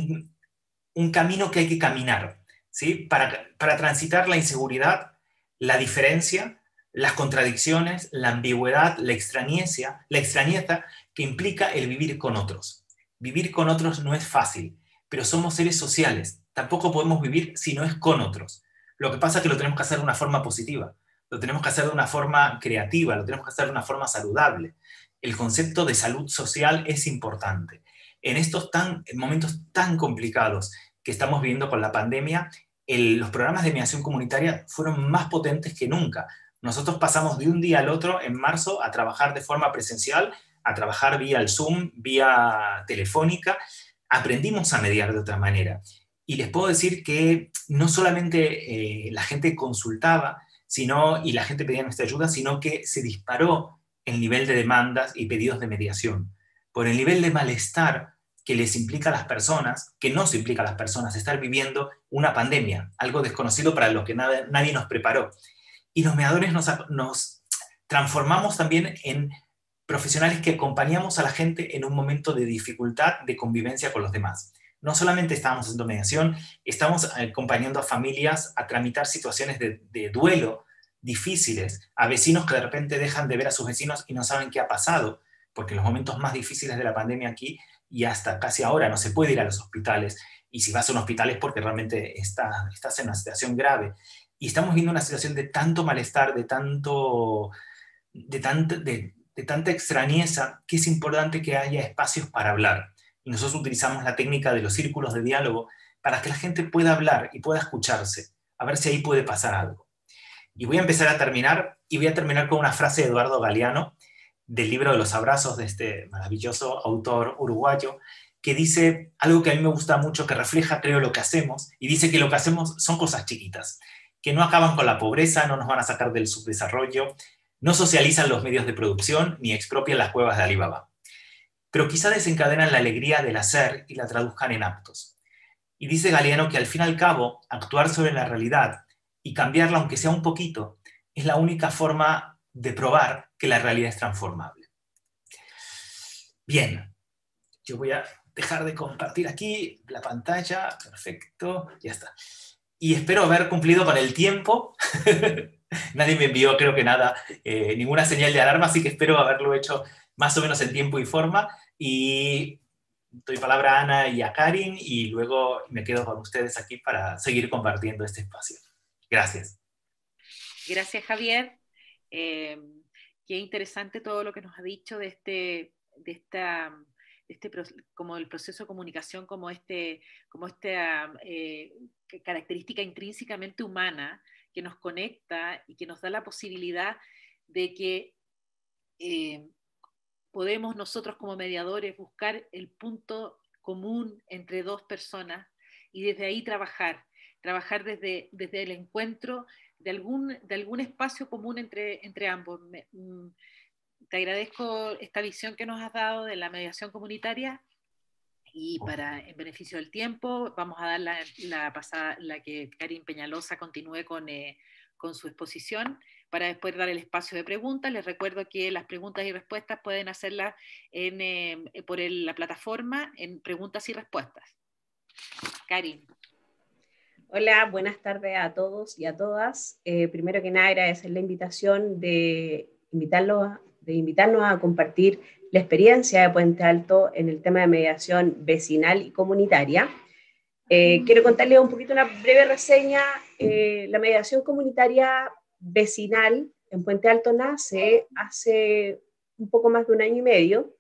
un camino que hay que caminar, ¿sí? Para transitar la inseguridad, la diferencia, las contradicciones, la ambigüedad, la extrañeza que implica el vivir con otros. Vivir con otros no es fácil, pero somos seres sociales. Tampoco podemos vivir si no es con otros. Lo que pasa es que lo tenemos que hacer de una forma positiva, lo tenemos que hacer de una forma creativa, lo tenemos que hacer de una forma saludable. El concepto de salud social es importante. En estos momentos tan complicados que estamos viviendo con la pandemia, los programas de mediación comunitaria fueron más potentes que nunca. Nosotros pasamos de un día al otro, en marzo, a trabajar de forma presencial, a trabajar vía el Zoom, vía telefónica. Aprendimos a mediar de otra manera. Y les puedo decir que no solamente la gente consultaba y la gente pedía nuestra ayuda, sino que se disparó el nivel de demandas y pedidos de mediación. Por el nivel de malestar que les implica a las personas, que nos implica a las personas, estar viviendo una pandemia, algo desconocido para lo que nadie nos preparó. Y los mediadores nos transformamos también en profesionales que acompañamos a la gente en un momento de dificultad de convivencia con los demás. No solamente estamos haciendo mediación, estamos acompañando a familias a tramitar situaciones de duelo difíciles, a vecinos que de repente dejan de ver a sus vecinos y no saben qué ha pasado, porque en los momentos más difíciles de la pandemia aquí, y hasta casi ahora no se puede ir a los hospitales, y si vas a un hospital es porque realmente estás en una situación grave. Y estamos viendo una situación de tanto malestar, de tanta extrañeza, que es importante que haya espacios para hablar. Y nosotros utilizamos la técnica de los círculos de diálogo para que la gente pueda hablar y pueda escucharse, a ver si ahí puede pasar algo. Y voy a empezar a terminar, y voy a terminar con una frase de Eduardo Galeano, del libro de los abrazos, de este maravilloso autor uruguayo, que dice algo que a mí me gusta mucho, que refleja, creo, lo que hacemos, y dice que lo que hacemos son cosas chiquitas, que no acaban con la pobreza, no nos van a sacar del subdesarrollo, no socializan los medios de producción, ni expropian las cuevas de Alibaba, pero quizá desencadenan la alegría del hacer y la traduzcan en actos. Y dice Galeano que al fin y al cabo, actuar sobre la realidad y cambiarla, aunque sea un poquito, es la única forma de probar que la realidad es transformable. Bien, yo voy a dejar de compartir aquí la pantalla. Perfecto, ya está. Y espero haber cumplido con el tiempo. Nadie me envió, creo que nada, ninguna señal de alarma, así que espero haberlo hecho más o menos en tiempo y forma. Y doy palabra a Ana y a Karin, y luego me quedo con ustedes aquí para seguir compartiendo este espacio. Gracias. Gracias, Javier. Qué interesante todo lo que nos ha dicho como el proceso de comunicación, como esta característica intrínsecamente humana que nos conecta y que nos da la posibilidad de que podemos nosotros como mediadores buscar el punto común entre dos personas y desde ahí trabajar desde el encuentro de algún espacio común entre ambos. Te agradezco esta visión que nos has dado de la mediación comunitaria, y en beneficio del tiempo vamos a dar la que Karin Peñalosa continúe con su exposición, para después dar el espacio de preguntas. Les recuerdo que las preguntas y respuestas pueden hacerlas por la plataforma en preguntas y respuestas. Karin. Hola, buenas tardes a todos y a todas. Primero que nada, agradecer la invitación de invitarnos a compartir la experiencia de Puente Alto en el tema de mediación vecinal y comunitaria. Quiero contarles un poquito una breve reseña. La mediación comunitaria vecinal en Puente Alto nace hace un poco más de 1 año y medio,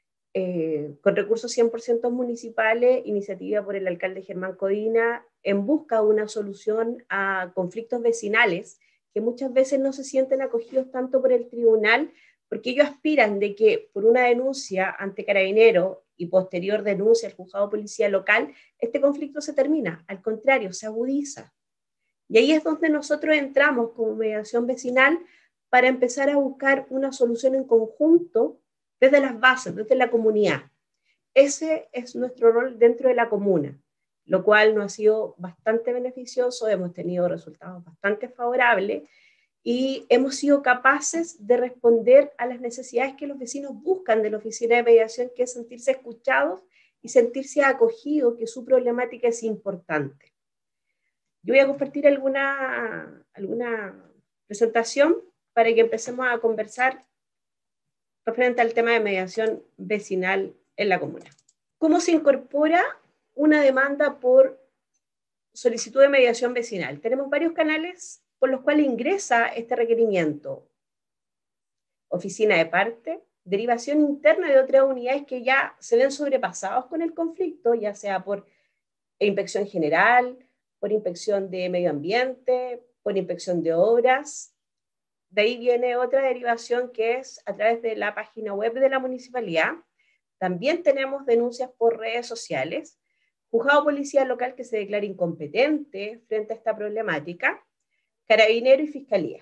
con recursos 100% municipales, iniciativa por el alcalde Germán Codina, en busca de una solución a conflictos vecinales que muchas veces no se sienten acogidos tanto por el tribunal, porque ellos aspiran de que por una denuncia ante Carabineros y posterior denuncia al juzgado de policía local, este conflicto se termina, al contrario, se agudiza. Y ahí es donde nosotros entramos como mediación vecinal para empezar a buscar una solución en conjunto desde las bases, desde la comunidad. Ese es nuestro rol dentro de la comuna, lo cual nos ha sido bastante beneficioso, hemos tenido resultados bastante favorables y hemos sido capaces de responder a las necesidades que los vecinos buscan de la oficina de mediación, que es sentirse escuchados y sentirse acogidos, que su problemática es importante. Yo voy a compartir alguna presentación para que empecemos a conversar referente al tema de mediación vecinal en la comuna. ¿Cómo se incorpora una demanda por solicitud de mediación vecinal? Tenemos varios canales por los cuales ingresa este requerimiento. Oficina de parte, derivación interna de otras unidades que ya se ven sobrepasados con el conflicto, ya sea por inspección general, por inspección de medio ambiente, por inspección de obras. De ahí viene otra derivación que es a través de la página web de la municipalidad. También tenemos denuncias por redes sociales, juzgado policial local que se declara incompetente frente a esta problemática, carabinero y fiscalía.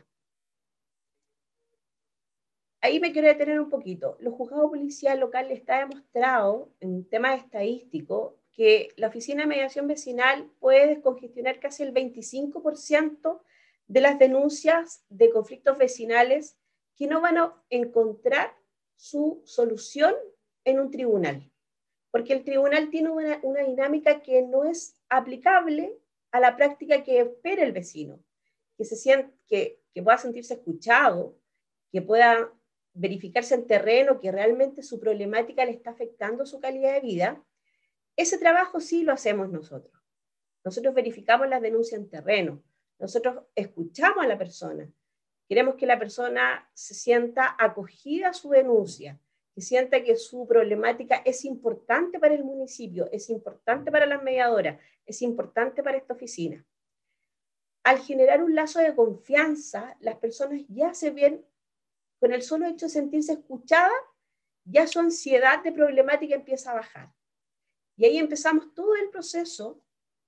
Ahí me quiero detener un poquito. Los juzgados policial local está demostrado en temas estadísticos que la oficina de mediación vecinal puede descongestionar casi el 25% de las denuncias de conflictos vecinales que no van a encontrar su solución en un tribunal, porque el tribunal tiene una dinámica que no es aplicable a la práctica que espera el vecino, que pueda sentirse escuchado, que pueda verificarse en terreno que realmente su problemática le está afectando su calidad de vida. Ese trabajo sí lo hacemos nosotros. Nosotros verificamos las denuncias en terreno. Nosotros escuchamos a la persona. Queremos que la persona se sienta acogida a su denuncia, que sienta que su problemática es importante para el municipio, es importante para las mediadoras, es importante para esta oficina. Al generar un lazo de confianza, las personas ya se ven, con el solo hecho de sentirse escuchadas, ya su ansiedad de problemática empieza a bajar. Y ahí empezamos todo el proceso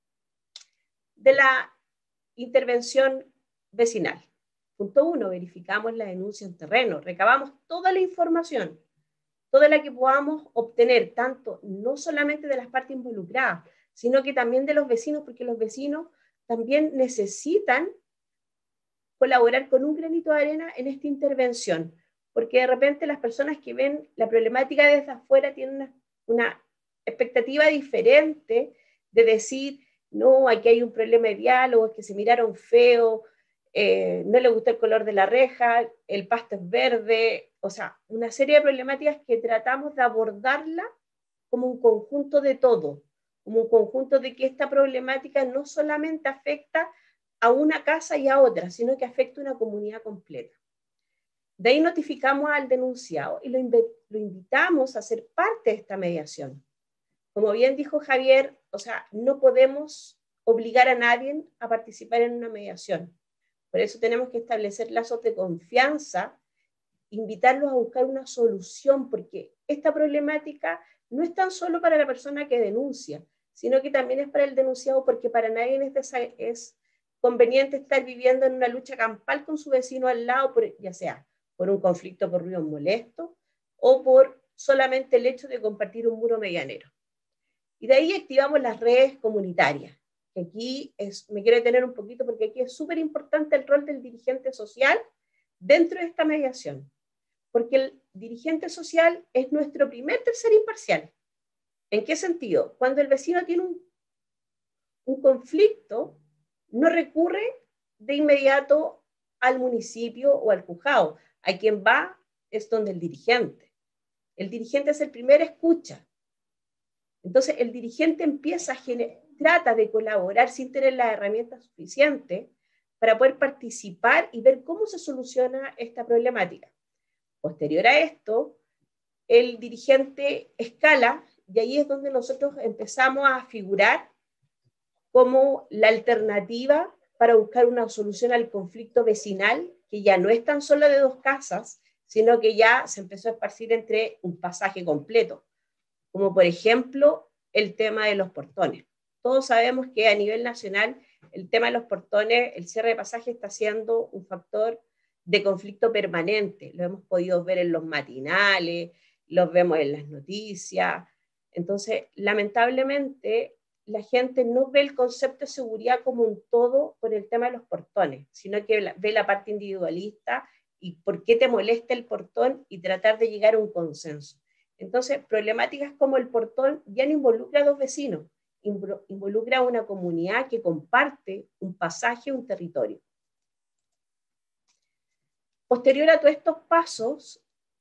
de la intervención vecinal. Punto 1, verificamos la denuncia en terreno, recabamos toda la información, toda la que podamos obtener, tanto no solamente de las partes involucradas, sino que también de los vecinos, porque los vecinos también necesitan colaborar con un granito de arena en esta intervención, porque de repente las personas que ven la problemática desde afuera tienen una expectativa diferente de decir, no, aquí hay un problema de diálogo, es que se miraron feo, no le gusta el color de la reja, el pasto es verde, o sea, una serie de problemáticas que tratamos de abordarla como un conjunto de todo, como un conjunto de que esta problemática no solamente afecta a una casa y a otra, sino que afecta a una comunidad completa. De ahí notificamos al denunciado y lo invitamos a ser parte de esta mediación. Como bien dijo Javier, o sea, no podemos obligar a nadie a participar en una mediación. Por eso tenemos que establecer lazos de confianza, invitarlos a buscar una solución, porque esta problemática no es tan solo para la persona que denuncia, sino que también es para el denunciado, porque para nadie es conveniente estar viviendo en una lucha campal con su vecino al lado, ya sea por un conflicto por ruido molesto o por solamente el hecho de compartir un muro medianero. Y de ahí activamos las redes comunitarias. Aquí me quiero detener un poquito porque aquí es súper importante el rol del dirigente social dentro de esta mediación. Porque el dirigente social es nuestro primer tercer imparcial. ¿En qué sentido? Cuando el vecino tiene un conflicto, no recurre de inmediato al municipio o al juzgado. A quien va es donde el dirigente. El dirigente es el primer escucha. Entonces, el dirigente trata de colaborar sin tener las herramientas suficientes para poder participar y ver cómo se soluciona esta problemática. Posterior a esto, el dirigente escala y ahí es donde nosotros empezamos a figurar como la alternativa para buscar una solución al conflicto vecinal, que ya no es tan solo de dos casas, sino que ya se empezó a esparcir entre un pasaje completo, como por ejemplo el tema de los portones. Todos sabemos que a nivel nacional el tema de los portones, el cierre de pasaje está siendo un factor de conflicto permanente. Lo hemos podido ver en los matinales, los vemos en las noticias. Entonces, lamentablemente, la gente no ve el concepto de seguridad como un todo por el tema de los portones, sino que ve la parte individualista y por qué te molesta el portón y tratar de llegar a un consenso. Entonces, problemáticas como el portón ya no involucra a dos vecinos, involucra a una comunidad que comparte un pasaje, un territorio. Posterior a todos estos pasos,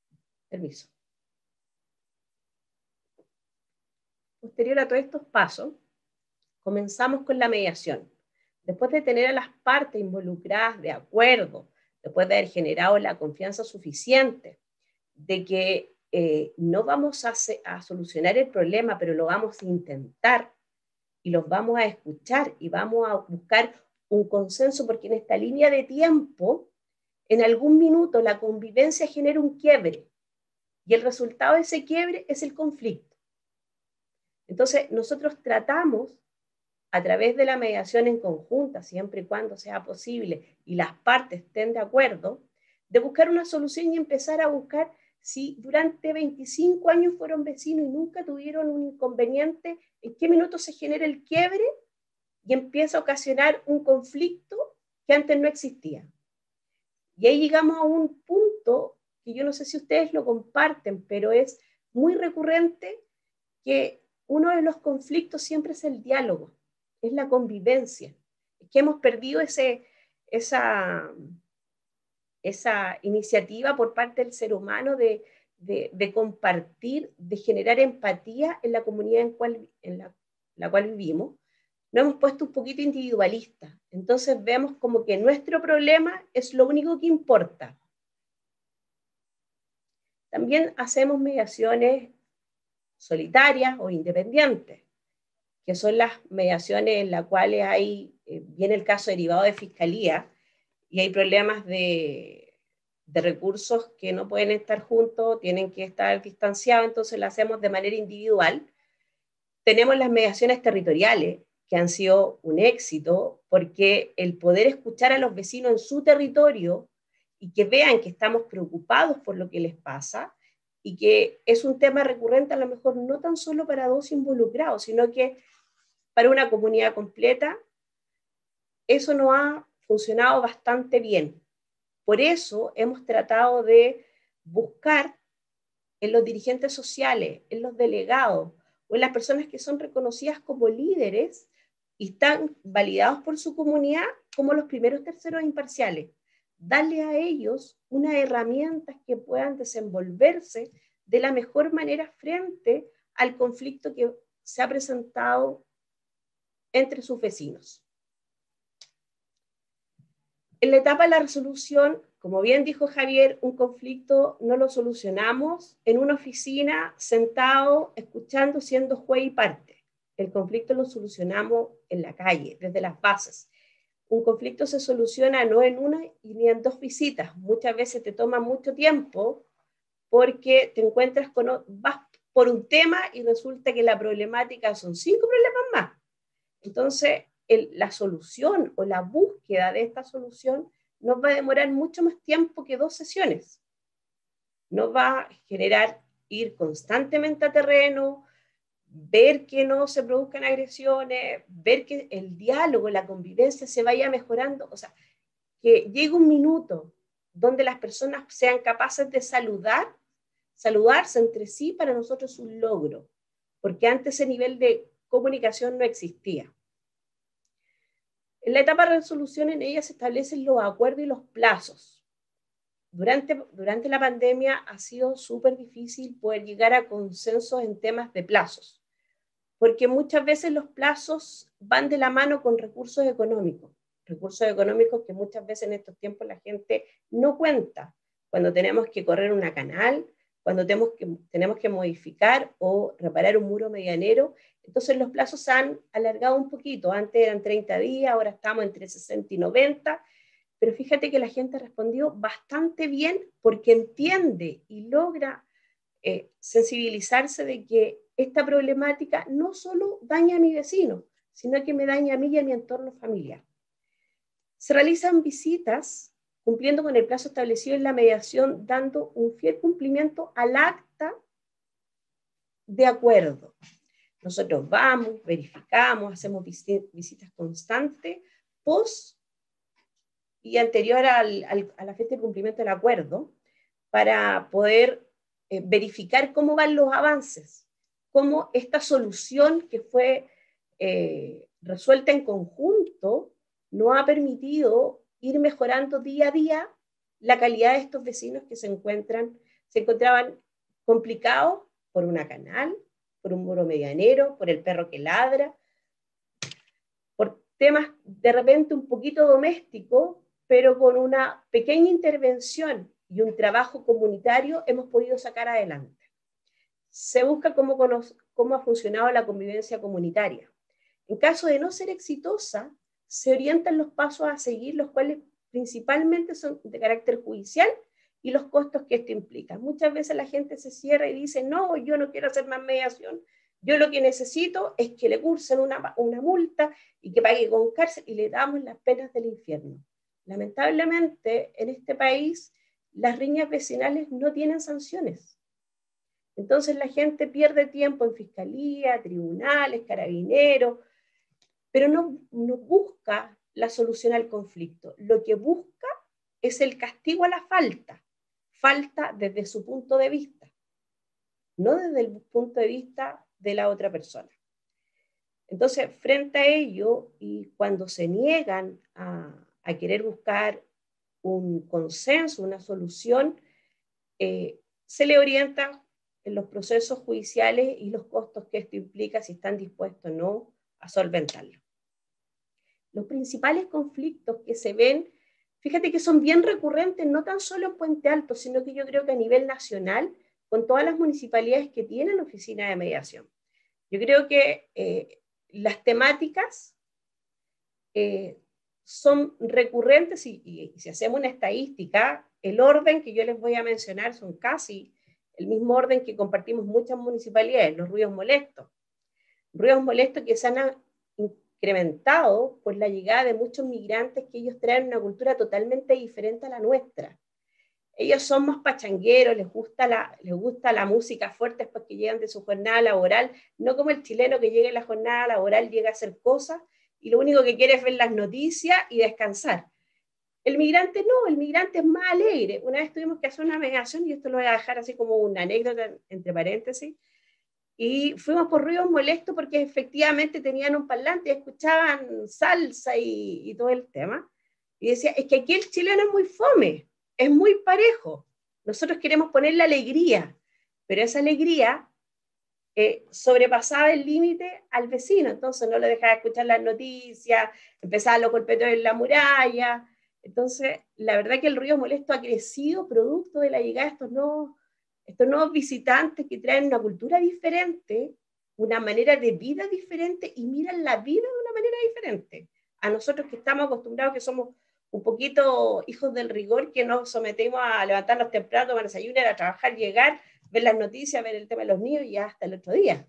comenzamos con la mediación. Después de tener a las partes involucradas de acuerdo, después de haber generado la confianza suficiente de que no vamos a solucionar el problema, pero lo vamos a intentar y los vamos a escuchar y vamos a buscar un consenso, porque en esta línea de tiempo, en algún minuto la convivencia genera un quiebre y el resultado de ese quiebre es el conflicto. Entonces, nosotros tratamos a través de la mediación en conjunta, siempre y cuando sea posible y las partes estén de acuerdo, de buscar una solución y empezar a buscar si durante 25 años fueron vecinos y nunca tuvieron un inconveniente, en qué minuto se genera el quiebre y empieza a ocasionar un conflicto que antes no existía. Y ahí llegamos a un punto que yo no sé si ustedes lo comparten, pero es muy recurrente que uno de los conflictos siempre es el diálogo, es la convivencia. Es que hemos perdido esa iniciativa por parte del ser humano de de compartir, de generar empatía en la comunidad en la cual vivimos, nos hemos puesto un poquito individualistas. Entonces vemos como que nuestro problema es lo único que importa. También hacemos mediaciones solitarias o independientes, que son las mediaciones en las cuales viene el caso derivado de fiscalía y hay problemas de recursos que no pueden estar juntos, tienen que estar distanciados, entonces las hacemos de manera individual. Tenemos las mediaciones territoriales, que han sido un éxito, porque el poder escuchar a los vecinos en su territorio y que vean que estamos preocupados por lo que les pasa y que es un tema recurrente a lo mejor no tan solo para dos involucrados, sino que para una comunidad completa, eso nos ha funcionado bastante bien. Por eso hemos tratado de buscar en los dirigentes sociales, en los delegados o en las personas que son reconocidas como líderes y están validados por su comunidad como los primeros terceros imparciales. Darle a ellos unas herramientas que puedan desenvolverse de la mejor manera frente al conflicto que se ha presentado entre sus vecinos. En la etapa de la resolución, como bien dijo Javier, un conflicto no lo solucionamos en una oficina, sentado, escuchando, siendo juez y parte. El conflicto lo solucionamos en la calle, desde las bases. Un conflicto se soluciona no en una ni en dos visitas. Muchas veces te toma mucho tiempo porque te encuentras vas por un tema y resulta que la problemática son 5 problemas más. Entonces, la solución o la búsqueda de esta solución nos va a demorar mucho más tiempo que 2 sesiones. Nos va a generar ir constantemente a terreno, ver que no se produzcan agresiones, ver que el diálogo, la convivencia se vaya mejorando, o sea, que llegue un minuto donde las personas sean capaces de saludarse entre sí, para nosotros es un logro, porque antes ese nivel de comunicación no existía. En la etapa de resolución, en ella se establecen los acuerdos y los plazos. Durante la pandemia ha sido súper difícil poder llegar a consensos en temas de plazos, porque muchas veces los plazos van de la mano con recursos económicos que muchas veces en estos tiempos la gente no cuenta, cuando tenemos que correr una canal, cuando tenemos que modificar o reparar un muro medianero. Entonces los plazos se han alargado un poquito, antes eran 30 días, ahora estamos entre 60 y 90, pero fíjate que la gente respondió bastante bien porque entiende y logra sensibilizarse de que esta problemática no solo daña a mi vecino, sino que me daña a mí y a mi entorno familiar. Se realizan visitas cumpliendo con el plazo establecido en la mediación, dando un fiel cumplimiento al acta de acuerdo. Nosotros vamos, verificamos, hacemos visitas constantes, post y anterior a la fecha de cumplimiento del acuerdo, para poder verificar cómo van los avances, cómo esta solución que fue resuelta en conjunto nos ha permitido ir mejorando día a día la calidad de estos vecinos que se encontraban complicados por una canal, por un muro medianero, por el perro que ladra, por temas de repente un poquito domésticos, pero con una pequeña intervención y un trabajo comunitario hemos podido sacar adelante. Se busca cómo ha funcionado la convivencia comunitaria. En caso de no ser exitosa, se orientan los pasos a seguir, los cuales principalmente son de carácter judicial y los costos que esto implica. Muchas veces la gente se cierra y dice, no, yo no quiero hacer más mediación, yo lo que necesito es que le cursen una multa y que pague con cárcel, y le damos las penas del infierno. Lamentablemente, en este país, las riñas vecinales no tienen sanciones. Entonces la gente pierde tiempo en fiscalía, tribunales, carabineros, pero no busca la solución al conflicto. Lo que busca es el castigo a la falta desde su punto de vista, no desde el punto de vista de la otra persona. Entonces, frente a ello, y cuando se niegan a querer buscar un consenso, una solución, se le orienta en los procesos judiciales y los costos que esto implica, si están dispuestos o no a solventarlo. Los principales conflictos que se ven, fíjate que son bien recurrentes, no tan solo en Puente Alto, sino que yo creo que a nivel nacional, con todas las municipalidades que tienen oficina de mediación. Yo creo que las temáticas son recurrentes y si hacemos una estadística, el orden que yo les voy a mencionar son casi el mismo orden que compartimos muchas municipalidades, los ruidos molestos. Ruidos molestos que se han incrementado por la llegada de muchos migrantes que ellos traen una cultura totalmente diferente a la nuestra. Ellos son más pachangueros, les gusta la música fuerte después que llegan de su jornada laboral, no como el chileno que llega en la jornada laboral, llega a hacer cosas y lo único que quiere es ver las noticias y descansar. El migrante no, el migrante es más alegre. Una vez tuvimos que hacer una mediación, y esto lo voy a dejar así como una anécdota entre paréntesis, y fuimos por ruidos molestos porque efectivamente tenían un parlante y escuchaban salsa y todo el tema. Y decía, es que aquí el chileno es muy fome, es muy parejo. Nosotros queremos ponerle alegría, pero esa alegría sobrepasaba el límite al vecino, entonces no le dejaba escuchar las noticias, empezaba los golpeteos en la muralla. Entonces, la verdad que el ruido molesto ha crecido producto de la llegada de estos nuevos visitantes que traen una cultura diferente, una manera de vida diferente y miran la vida de una manera diferente. A nosotros que estamos acostumbrados, que somos un poquito hijos del rigor, que nos sometemos a levantarnos temprano, tomar desayuno, a trabajar, llegar, ver las noticias, ver el tema de los niños y hasta el otro día.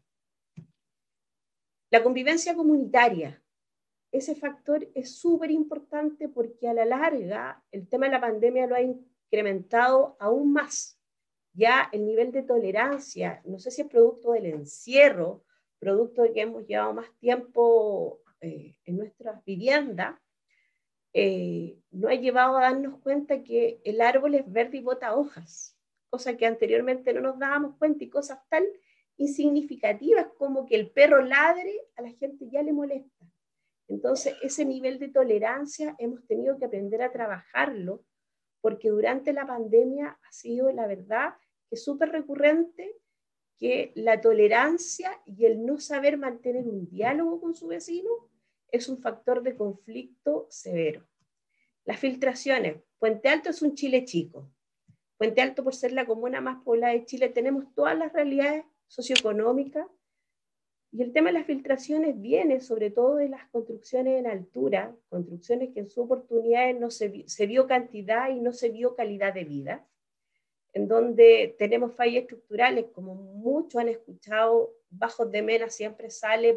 La convivencia comunitaria. Ese factor es súper importante porque a la larga el tema de la pandemia lo ha incrementado aún más. Ya el nivel de tolerancia, no sé si es producto del encierro, producto de que hemos llevado más tiempo en nuestras viviendas, nos ha llevado a darnos cuenta que el árbol es verde y bota hojas, cosa que anteriormente no nos dábamos cuenta, y cosas tan insignificativas como que el perro ladre a la gente ya le molesta. Entonces, ese nivel de tolerancia hemos tenido que aprender a trabajarlo, porque durante la pandemia ha sido, la verdad, que súper recurrente que la tolerancia y el no saber mantener un diálogo con su vecino es un factor de conflicto severo. Las filtraciones. Puente Alto es un Chile chico. Puente Alto, por ser la comuna más poblada de Chile, tenemos todas las realidades socioeconómicas. Y el tema de las filtraciones viene sobre todo de las construcciones en altura, construcciones que en su oportunidad no se vio cantidad y no se vio calidad de vida, en donde tenemos fallas estructurales, como muchos han escuchado, Bajos de Mena siempre sale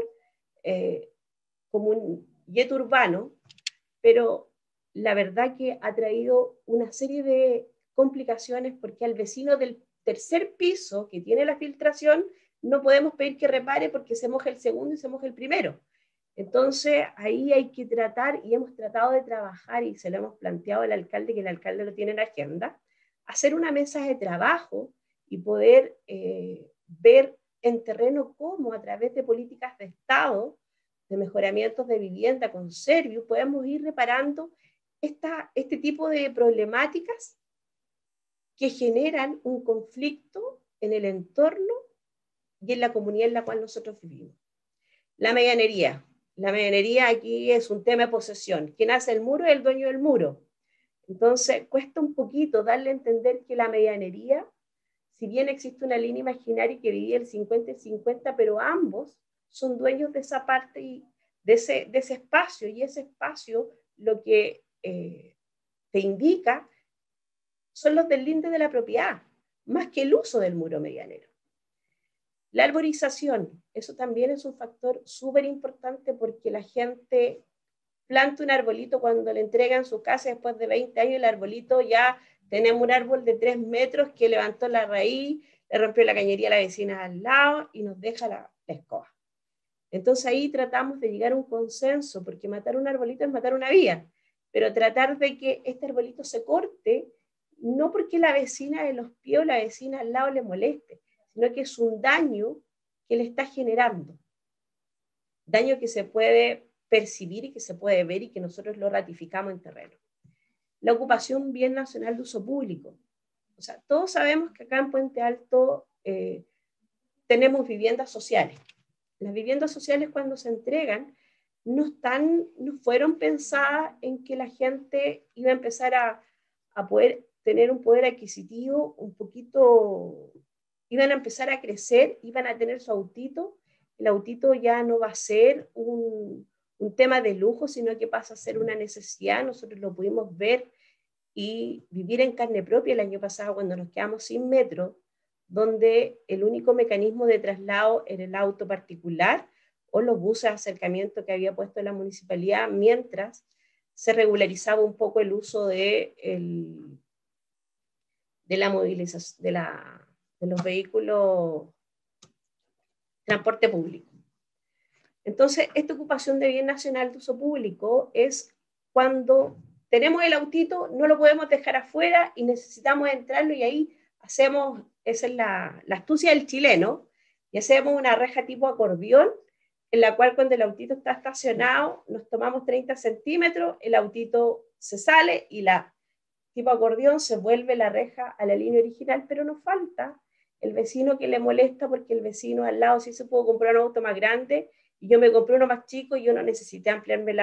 como un jet urbano, pero la verdad que ha traído una serie de complicaciones porque al vecino del tercer piso que tiene la filtración no podemos pedir que repare porque se moja el segundo y se moja el primero. Entonces ahí hay que tratar, y hemos tratado de trabajar, y se lo hemos planteado al alcalde, que el alcalde lo tiene en la agenda, hacer una mesa de trabajo y poder ver en terreno cómo a través de políticas de Estado, de mejoramientos de vivienda con Servius, podemos ir reparando este tipo de problemáticas que generan un conflicto en el entorno y en la comunidad en la cual nosotros vivimos. La medianería. La medianería aquí es un tema de posesión. Quien hace el muro es el dueño del muro. Entonces, cuesta un poquito darle a entender que la medianería, si bien existe una línea imaginaria que divide el 50 y el 50, pero ambos son dueños de esa parte y de ese espacio, y ese espacio lo que te indica son los deslindes de la propiedad, más que el uso del muro medianero. La arborización, eso también es un factor súper importante porque la gente planta un arbolito cuando le entregan su casa después de 20 años, el arbolito ya tenemos un árbol de 3 metros que levantó la raíz, le rompió la cañería a la vecina al lado y nos deja la escoba. Entonces ahí tratamos de llegar a un consenso, porque matar un arbolito es matar una vida, pero tratar de que este arbolito se corte, no porque la vecina de los pies o la vecina al lado le moleste, sino que es un daño que le está generando. Daño que se puede percibir y que se puede ver y que nosotros lo ratificamos en terreno. La ocupación bien nacional de uso público. O sea, todos sabemos que acá en Puente Alto tenemos viviendas sociales. Las viviendas sociales cuando se entregan no fueron pensadas en que la gente iba a empezar a poder tener un poder adquisitivo un poquito, iban a empezar a crecer, iban a tener su autito. El autito ya no va a ser un tema de lujo, sino que pasa a ser una necesidad. Nosotros lo pudimos ver y vivir en carne propia el año pasado cuando nos quedamos sin metro, donde el único mecanismo de traslado era el auto particular o los buses de acercamiento que había puesto la municipalidad, mientras se regularizaba un poco el uso de la movilización, de los vehículos, transporte público. Entonces, esta ocupación de bien nacional de uso público es cuando tenemos el autito, no lo podemos dejar afuera y necesitamos entrarlo, y ahí hacemos, esa es la astucia del chileno, y hacemos una reja tipo acordeón, en la cual cuando el autito está estacionado, nos tomamos 30 centímetros, el autito se sale y la tipo acordeón se vuelve la reja a la línea original, pero nos falta el vecino que le molesta porque el vecino al lado sí se pudo comprar un auto más grande y yo me compré uno más chico y yo no necesité ampliarme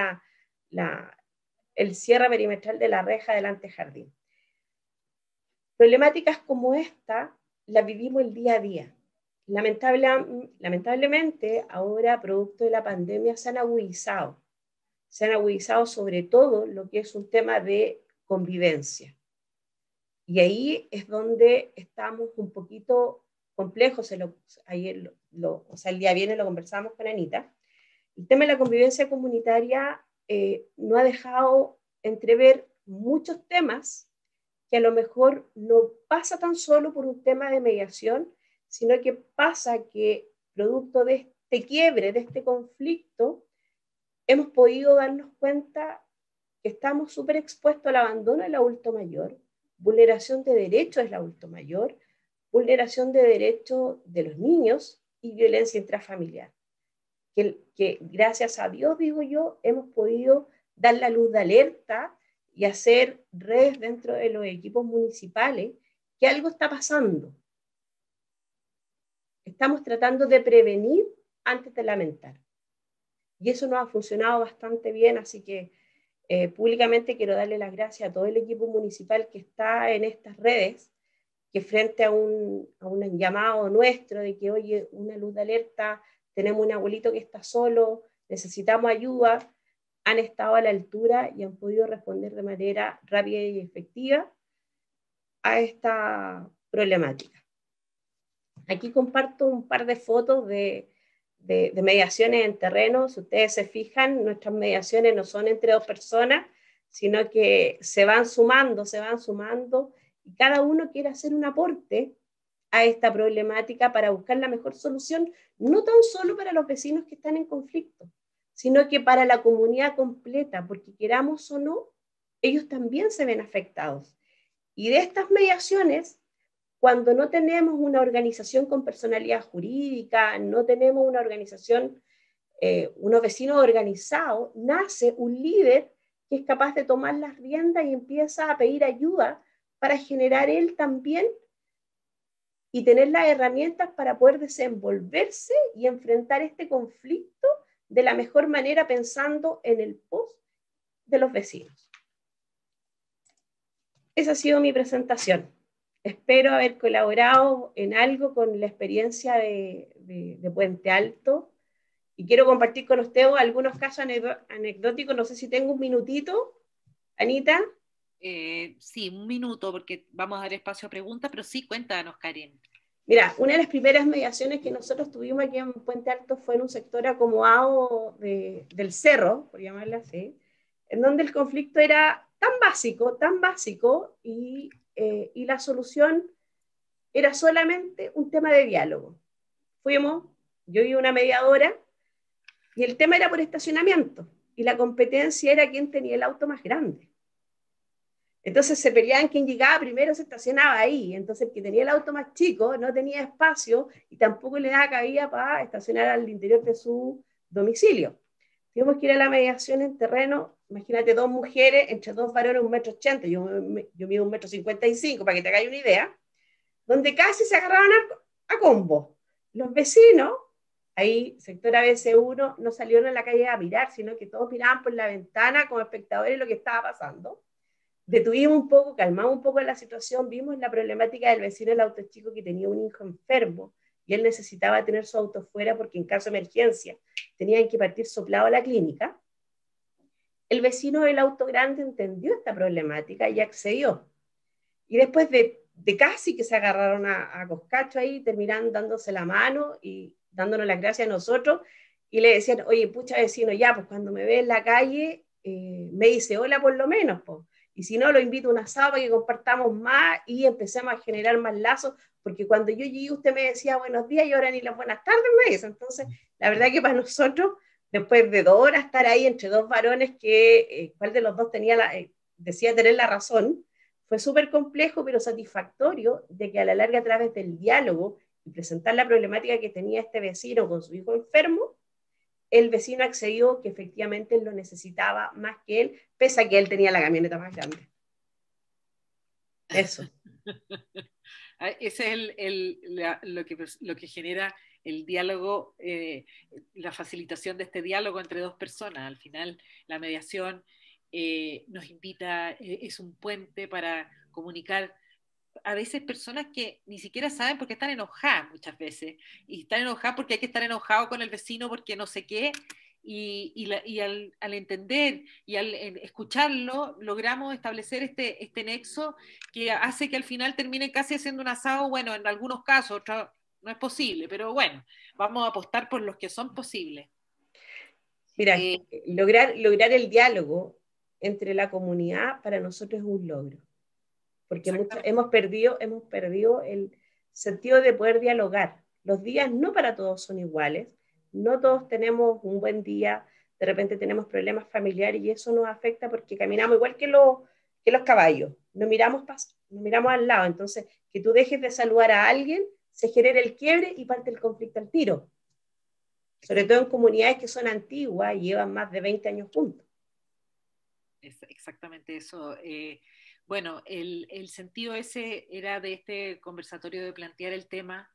el cierre perimetral de la reja delante del jardín. Problemáticas como esta las vivimos el día a día. Lamentablemente, ahora, producto de la pandemia, se han agudizado sobre todo lo que es un tema de convivencia. Y ahí es donde estamos un poquito complejos. Ayer, o sea, el día viernes lo conversamos con Anita. El tema de la convivencia comunitaria no ha dejado entrever muchos temas que a lo mejor no pasa tan solo por un tema de mediación, sino que pasa que producto de este quiebre, de este conflicto, hemos podido darnos cuenta que estamos súper expuestos al abandono del adulto mayor, vulneración de derechos del adulto mayor, vulneración de derechos de los niños y violencia intrafamiliar. Que gracias a Dios, digo yo, hemos podido dar la luz de alerta y hacer redes dentro de los equipos municipales que algo está pasando. Estamos tratando de prevenir antes de lamentar. Y eso nos ha funcionado bastante bien, así que públicamente quiero darle las gracias a todo el equipo municipal que está en estas redes, que frente a un llamado nuestro de que, oye, una luz de alerta, tenemos un abuelito que está solo, necesitamos ayuda, han estado a la altura y han podido responder de manera rápida y efectiva a esta problemática. Aquí comparto un par de fotos de mediaciones en terreno. Si ustedes se fijan, nuestras mediaciones no son entre dos personas, sino que se van sumando, y cada uno quiere hacer un aporte a esta problemática para buscar la mejor solución, no tan solo para los vecinos que están en conflicto, sino que para la comunidad completa, porque queramos o no, ellos también se ven afectados. Y de estas mediaciones, cuando no tenemos una organización con personalidad jurídica, no tenemos una organización, unos vecinos organizados, nace un líder que es capaz de tomar las riendas y empieza a pedir ayuda para generar él también y tener las herramientas para poder desenvolverse y enfrentar este conflicto de la mejor manera, pensando en el post de los vecinos. Esa ha sido mi presentación. Espero haber colaborado en algo con la experiencia de Puente Alto y quiero compartir con ustedes algunos casos anecdóticos. No sé si tengo un minutito, Anita. Sí, un minuto, porque vamos a dar espacio a preguntas, pero sí, cuéntanos, Karen. Mira, una de las primeras mediaciones que nosotros tuvimos aquí en Puente Alto fue en un sector acomodado del cerro, por llamarlo así, en donde el conflicto era tan básico, y la solución era solamente un tema de diálogo. Yo y una mediadora, y el tema era por estacionamiento, y la competencia era quién tenía el auto más grande. Entonces se peleaban quién llegaba primero, se estacionaba ahí. Entonces el que tenía el auto más chico no tenía espacio y tampoco le daba cabida para estacionar al interior de su domicilio. Tuvimos que ir a la mediación en terreno, imagínate, dos mujeres entre dos varones, 1,80 m, yo mido 1,55 m, para que te hagas una idea, donde casi se agarraron a combo. Los vecinos, ahí, sector ABC1, no salieron a la calle a mirar, sino que todos miraban por la ventana como espectadores lo que estaba pasando. Detuvimos un poco, calmamos un poco la situación, vimos la problemática del vecino del auto chico que tenía un hijo enfermo y él necesitaba tener su auto fuera porque en caso de emergencia tenían que partir soplado a la clínica. El vecino del auto grande entendió esta problemática y accedió. Y después de casi que se agarraron a coscacho ahí, terminaron dándose la mano y dándonos las gracias a nosotros, y le decían, oye, pucha vecino, ya, pues cuando me ve en la calle, me dice hola por lo menos, pues. Y si no, lo invito a un asado para que compartamos más y empecemos a generar más lazos, porque cuando yo llegué usted me decía buenos días y ahora ni las buenas tardes me dice. Entonces, la verdad que para nosotros, después de 2 horas estar ahí entre dos varones que cuál de los dos decía tener la razón, fue súper complejo, pero satisfactorio, de que a la larga, a través del diálogo y presentar la problemática que tenía este vecino con su hijo enfermo, el vecino accedió que efectivamente él lo necesitaba más que él, pese a que él tenía la camioneta más grande. Eso. Ese es lo que genera el diálogo, la facilitación de este diálogo entre dos personas. Al final, la mediación nos invita, es un puente para comunicar a veces personas que ni siquiera saben por qué están enojadas muchas veces, y están enojadas porque hay que estar enojado con el vecino porque no sé qué, y al entender y al escucharlo, logramos establecer este nexo que hace que al final termine casi haciendo un asado, bueno, en algunos casos, otros no es posible, pero bueno, vamos a apostar por los que son posibles. Mira, lograr el diálogo entre la comunidad para nosotros es un logro, porque hemos perdido el sentido de poder dialogar. Los días no para todos son iguales, no todos tenemos un buen día, de repente tenemos problemas familiares y eso nos afecta porque caminamos igual que los caballos, no miramos al lado, entonces que tú dejes de saludar a alguien, se genera el quiebre y parte el conflicto al tiro. Sobre todo en comunidades que son antiguas y llevan más de 20 años juntos. Es exactamente eso. Bueno, el sentido ese era de este conversatorio, de plantear el tema,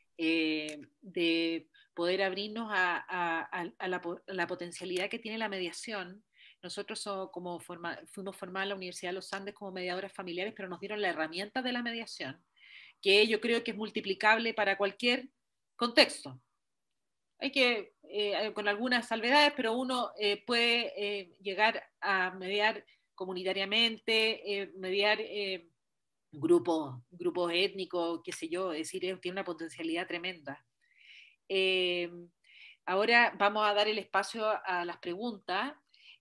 de poder abrirnos a la potencialidad que tiene la mediación. Nosotros fuimos formados en la Universidad de los Andes como mediadoras familiares, pero nos dieron la herramienta de la mediación, que yo creo que es multiplicable para cualquier contexto. Hay que, con algunas salvedades, pero uno puede llegar a mediar comunitariamente, mediar grupos étnicos, qué sé yo, es decir, tiene una potencialidad tremenda. Ahora vamos a dar el espacio a las preguntas.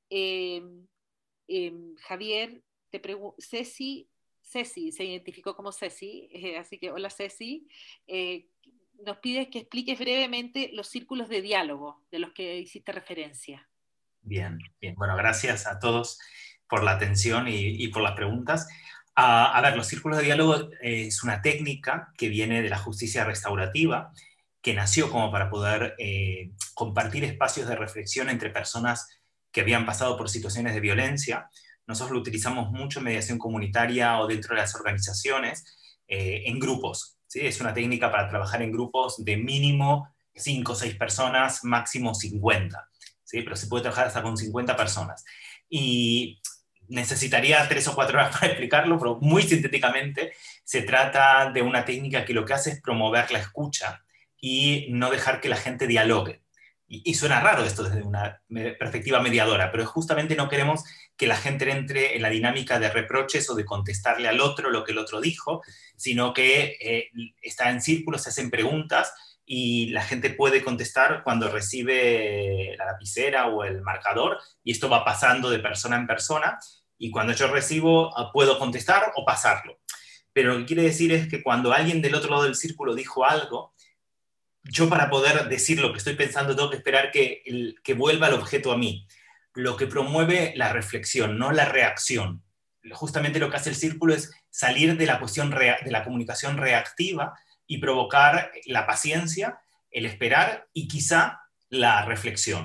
Javier, Ceci se identificó como Ceci, así que hola Ceci. Nos pides que expliques brevemente los círculos de diálogo de los que hiciste referencia. Bien, bien. Bueno, gracias a todos por la atención y por las preguntas. A ver, los círculos de diálogo es una técnica que viene de la justicia restaurativa, que nació como para poder compartir espacios de reflexión entre personas que habían pasado por situaciones de violencia. Nosotros lo utilizamos mucho en mediación comunitaria o dentro de las organizaciones, en grupos, ¿sí? Es una técnica para trabajar en grupos de mínimo 5 o 6 personas, máximo 50, ¿sí? Pero se puede trabajar hasta con 50 personas. Y necesitaría 3 o 4 horas para explicarlo, pero muy sintéticamente se trata de una técnica que lo que hace es promover la escucha y no dejar que la gente dialogue. Y suena raro esto desde una perspectiva mediadora, pero justamente no queremos que la gente entre en la dinámica de reproches o de contestarle al otro lo que el otro dijo, sino que está en círculo, se hacen preguntas y la gente puede contestar cuando recibe la lapicera o el marcador, y esto va pasando de persona en persona, y cuando yo recibo puedo contestar o pasarlo. Pero lo que quiere decir es que cuando alguien del otro lado del círculo dijo algo, yo para poder decir lo que estoy pensando tengo que esperar que vuelva el objeto a mí, lo que promueve la reflexión, no la reacción. Justamente lo que hace el círculo es salir de la cuestión de la comunicación reactiva y provocar la paciencia, el esperar y quizá la reflexión.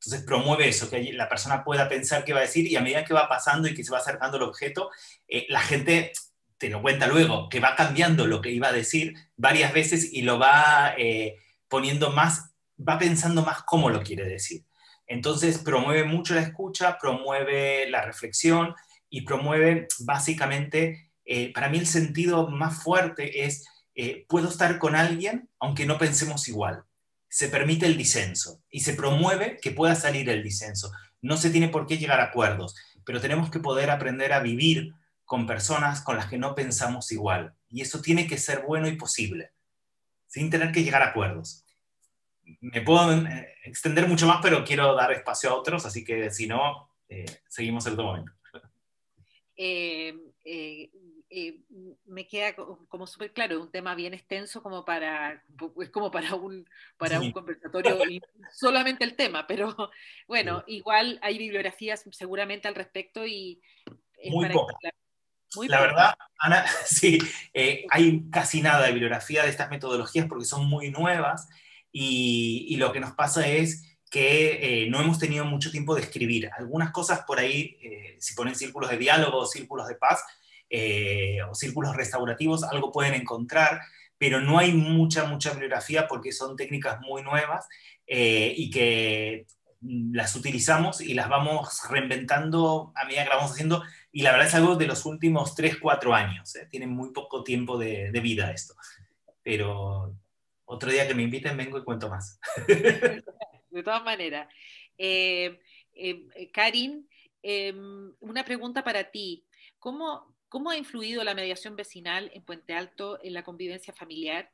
Entonces promueve eso, que la persona pueda pensar qué va a decir y a medida que va pasando y que se va acercando al objeto, la gente te lo cuenta luego, que va cambiando lo que iba a decir varias veces y lo va poniendo más, va pensando más cómo lo quiere decir. Entonces promueve mucho la escucha, promueve la reflexión y promueve básicamente, para mí el sentido más fuerte es, puedo estar con alguien aunque no pensemos igual. Se permite el disenso y se promueve que pueda salir el disenso. No se tiene por qué llegar a acuerdos, pero tenemos que poder aprender a vivir con personas con las que no pensamos igual. Y eso tiene que ser bueno y posible, sin tener que llegar a acuerdos. Me puedo extender mucho más, pero quiero dar espacio a otros, así que si no, seguimos en otro momento. Eh, eh, eh, Me queda como súper claro, un tema bien extenso es como para un Sí. conversatorio y solamente el tema, pero bueno, Sí. igual hay bibliografías seguramente al respecto y es Muy para poca. explorar. Muy La poca. verdad, Ana, sí, hay casi nada de bibliografía de estas metodologías porque son muy nuevas y lo que nos pasa es que no hemos tenido mucho tiempo de escribir. Algunas cosas por ahí, si ponen círculos de diálogo o círculos de paz o círculos restaurativos, algo pueden encontrar, pero no hay mucha bibliografía porque son técnicas muy nuevas y que las utilizamos y las vamos reinventando a medida que la vamos haciendo y la verdad es algo de los últimos 3, 4 años. Tiene muy poco tiempo de vida esto. Pero otro día que me inviten vengo y cuento más. De todas maneras. Karin, una pregunta para ti. ¿Cómo ha influido la mediación vecinal en Puente Alto en la convivencia familiar?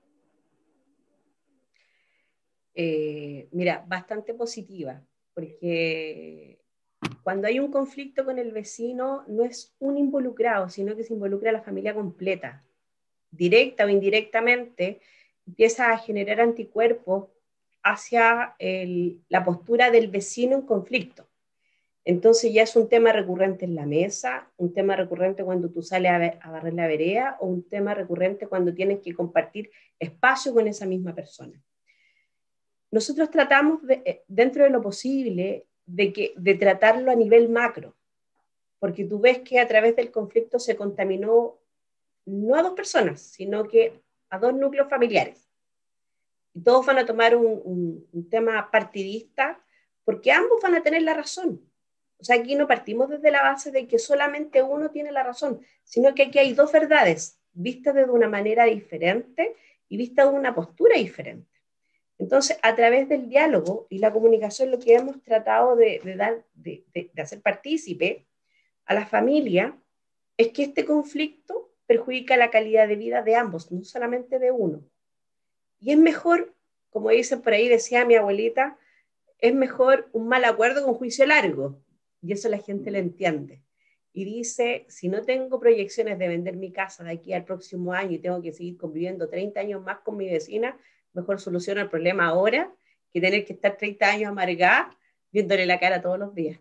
Mira, bastante positiva, porque cuando hay un conflicto con el vecino no es un involucrado, sino que se involucra a la familia completa, directa o indirectamente, empieza a generar anticuerpos hacia la postura del vecino en conflicto. Entonces ya es un tema recurrente en la mesa, un tema recurrente cuando tú sales a barrer la vereda o un tema recurrente cuando tienes que compartir espacio con esa misma persona. Nosotros tratamos, dentro de lo posible, de tratarlo a nivel macro, porque tú ves que a través del conflicto se contaminó no a dos personas, sino que a dos núcleos familiares. Y todos van a tomar un tema partidista porque ambos van a tener la razón. O sea, aquí no partimos desde la base de que solamente uno tiene la razón, sino que aquí hay dos verdades vistas de una manera diferente y vistas de una postura diferente. Entonces, a través del diálogo y la comunicación, lo que hemos tratado de hacer partícipe a la familia es que este conflicto perjudica la calidad de vida de ambos, no solamente de uno. Y es mejor, como dicen por ahí, decía mi abuelita, es mejor un mal acuerdo que un juicio largo. Y eso la gente lo entiende. Y dice, si no tengo proyecciones de vender mi casa de aquí al próximo año y tengo que seguir conviviendo 30 años más con mi vecina, mejor soluciono el problema ahora que tener que estar 30 años amargada viéndole la cara todos los días.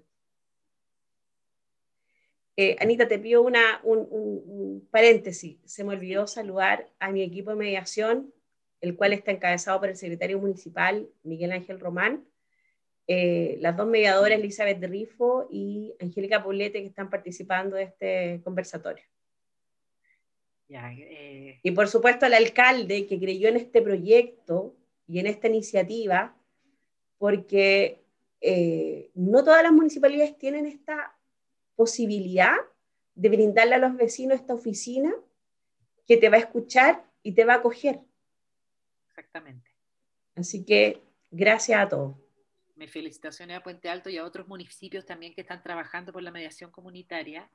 Anita, te pido un paréntesis. Se me olvidó saludar a mi equipo de mediación, el cual está encabezado por el secretario municipal Miguel Ángel Román, las dos mediadoras Elizabeth de Rifo y Angélica Poblete que están participando de este conversatorio. Ya, y por supuesto al alcalde que creyó en este proyecto y en esta iniciativa, porque no todas las municipalidades tienen esta posibilidad de brindarle a los vecinos esta oficina que te va a escuchar y te va a acoger. exactamente. Así que gracias a todos. Mis felicitaciones a Puente Alto y a otros municipios también que están trabajando por la mediación comunitaria.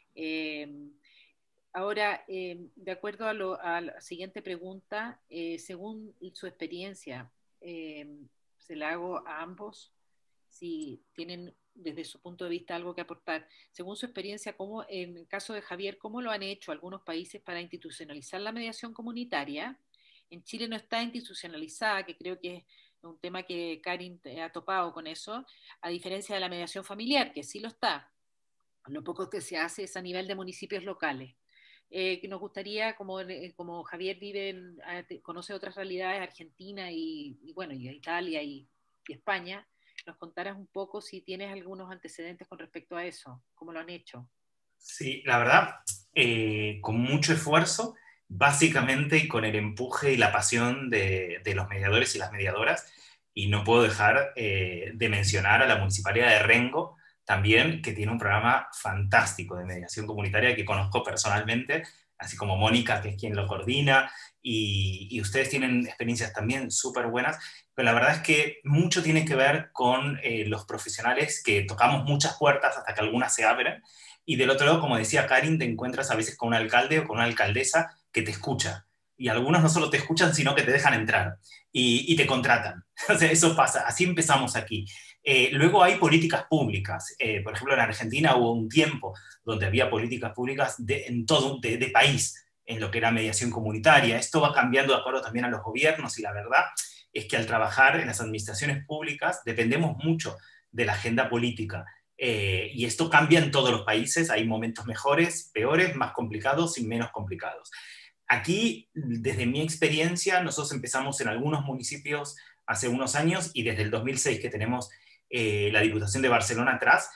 Ahora, de acuerdo a la siguiente pregunta, según su experiencia, se la hago a ambos, si tienen desde su punto de vista algo que aportar. Según su experiencia, ¿cómo, en el caso de Javier, cómo lo han hecho algunos países para institucionalizar la mediación comunitaria? En Chile no está institucionalizada, que creo que es un tema que Karin ha topado con eso, a diferencia de la mediación familiar, que sí lo está. Lo poco que se hace es a nivel de municipios locales. Que nos gustaría, como Javier conoce otras realidades, Argentina y bueno, y Italia y España, nos contaras un poco si tienes algunos antecedentes con respecto a eso, cómo lo han hecho. Sí, la verdad, con mucho esfuerzo, básicamente y con el empuje y la pasión de los mediadores y las mediadoras, y no puedo dejar de mencionar a la Municipalidad de Rengo, también, que tiene un programa fantástico de mediación comunitaria que conozco personalmente, así como Mónica, que es quien lo coordina, y ustedes tienen experiencias también súper buenas, pero la verdad es que mucho tiene que ver con los profesionales que tocamos muchas puertas hasta que algunas se abren, y del otro lado, como decía Karin, te encuentras a veces con un alcalde o con una alcaldesa que te escucha, y algunos no solo te escuchan, sino que te dejan entrar, y te contratan. O sea, eso pasa, así empezamos aquí. Luego hay políticas públicas. Por ejemplo, en Argentina hubo un tiempo donde había políticas públicas en todo de país, en lo que era mediación comunitaria. Esto va cambiando de acuerdo también a los gobiernos, y la verdad es que al trabajar en las administraciones públicas dependemos mucho de la agenda política. Y esto cambia en todos los países. Hay momentos mejores, peores, más complicados y menos complicados. Aquí, desde mi experiencia, nosotros empezamos en algunos municipios hace unos años, y desde el 2006 que tenemos la Diputación de Barcelona atrás,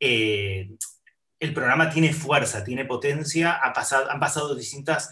el programa tiene fuerza, tiene potencia, han pasado distintas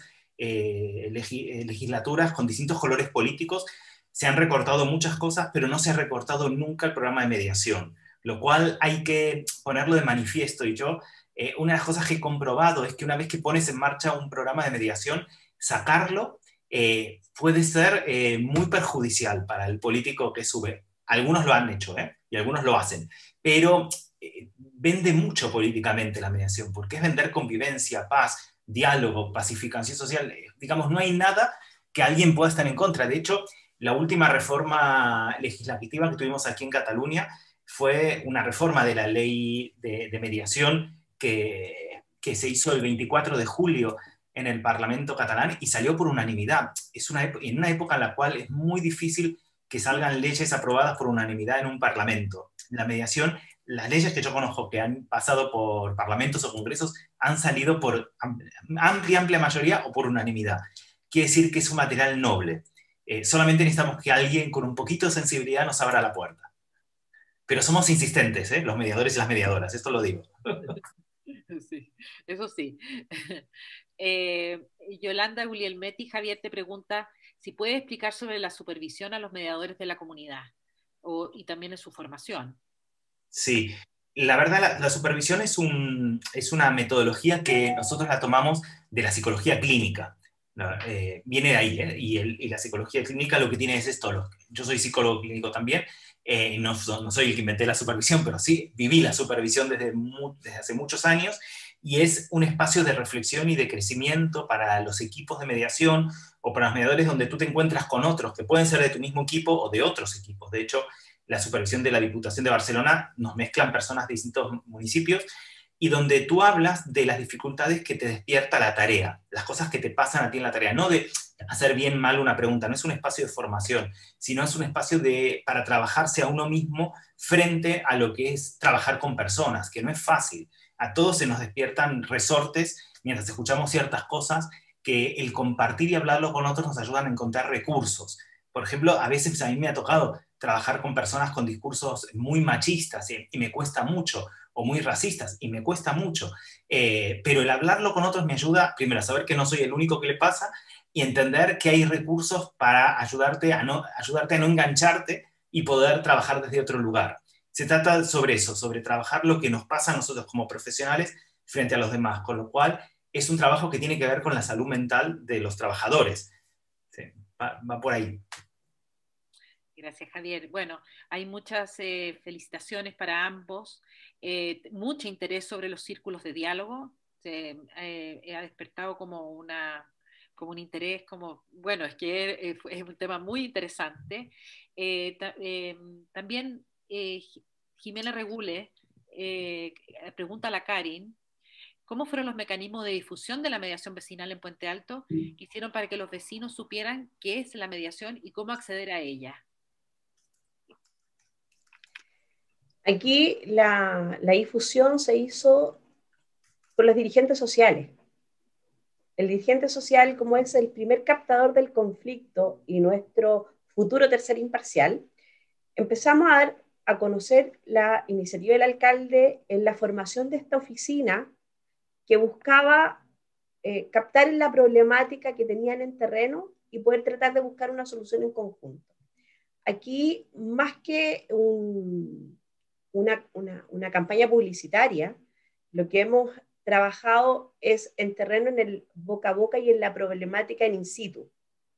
legislaturas con distintos colores políticos, se han recortado muchas cosas, pero no se ha recortado nunca el programa de mediación, lo cual hay que ponerlo de manifiesto. Y yo, una de las cosas que he comprobado es que una vez que pones en marcha un programa de mediación, sacarlo puede ser muy perjudicial para el político que sube. Algunos lo han hecho, y algunos lo hacen, pero vende mucho políticamente la mediación, porque es vender convivencia, paz, diálogo, pacificación social. Digamos, no hay nada que alguien pueda estar en contra. De hecho, la última reforma legislativa que tuvimos aquí en Cataluña fue una reforma de la ley de mediación que se hizo el 24 de julio en el Parlamento catalán y salió por unanimidad. En una época en la cual es muy difícil que salgan leyes aprobadas por unanimidad en un parlamento. La mediación, las leyes que yo conozco que han pasado por parlamentos o congresos han salido por amplia mayoría o por unanimidad. Quiere decir que es un material noble. Solamente necesitamos que alguien con un poquito de sensibilidad nos abra la puerta. Pero somos insistentes, los mediadores y las mediadoras, esto lo digo. Sí, eso sí. Yolanda Guglielmetti, Javier te pregunta si puede explicar sobre la supervisión a los mediadores de la comunidad y también en su formación. Sí, la verdad la supervisión es una metodología que nosotros la tomamos de la psicología clínica. ¿No? Viene de ahí, y la psicología clínica lo que tiene es esto. Yo soy psicólogo clínico también, no soy el que inventé la supervisión, pero sí viví la supervisión desde hace muchos años, y es un espacio de reflexión y de crecimiento para los equipos de mediación o para los mediadores, donde tú te encuentras con otros que pueden ser de tu mismo equipo o de otros equipos. De hecho, la supervisión de la Diputación de Barcelona nos mezclan personas de distintos municipios, y donde tú hablas de las dificultades que te despierta la tarea, las cosas que te pasan a ti en la tarea, no de hacer bien mal una pregunta. No es un espacio de formación, sino es un espacio para trabajarse a uno mismo frente a lo que es trabajar con personas, que no es fácil. A todos se nos despiertan resortes mientras escuchamos ciertas cosas, que el compartir y hablarlo con otros nos ayudan a encontrar recursos. Por ejemplo, a veces a mí me ha tocado trabajar con personas con discursos muy machistas, y me cuesta mucho, o muy racistas, y me cuesta mucho, pero el hablarlo con otros me ayuda, primero, a saber que no soy el único que le pasa, y entender que hay recursos para ayudarte a no engancharte y poder trabajar desde otro lugar. Se trata sobre eso, sobre trabajar lo que nos pasa a nosotros como profesionales frente a los demás, con lo cual es un trabajo que tiene que ver con la salud mental de los trabajadores. Sí, va por ahí. Gracias, Javier. Bueno, hay muchas felicitaciones para ambos, mucho interés sobre los círculos de diálogo. Ha despertado como un interés, bueno, es que es un tema muy interesante. También Jimena Regule pregunta a la Karin, ¿cómo fueron los mecanismos de difusión de la mediación vecinal en Puente Alto que hicieron para que los vecinos supieran qué es la mediación y cómo acceder a ella? Aquí la difusión se hizo con los dirigentes sociales. El dirigente social, como es el primer captador del conflicto y nuestro futuro tercer imparcial, empezamos a dar a conocer la iniciativa del alcalde en la formación de esta oficina que buscaba captar la problemática que tenían en terreno y poder tratar de buscar una solución en conjunto. Aquí, más que una campaña publicitaria, lo que hemos trabajado es en terreno, en el boca a boca y en la problemática en in situ.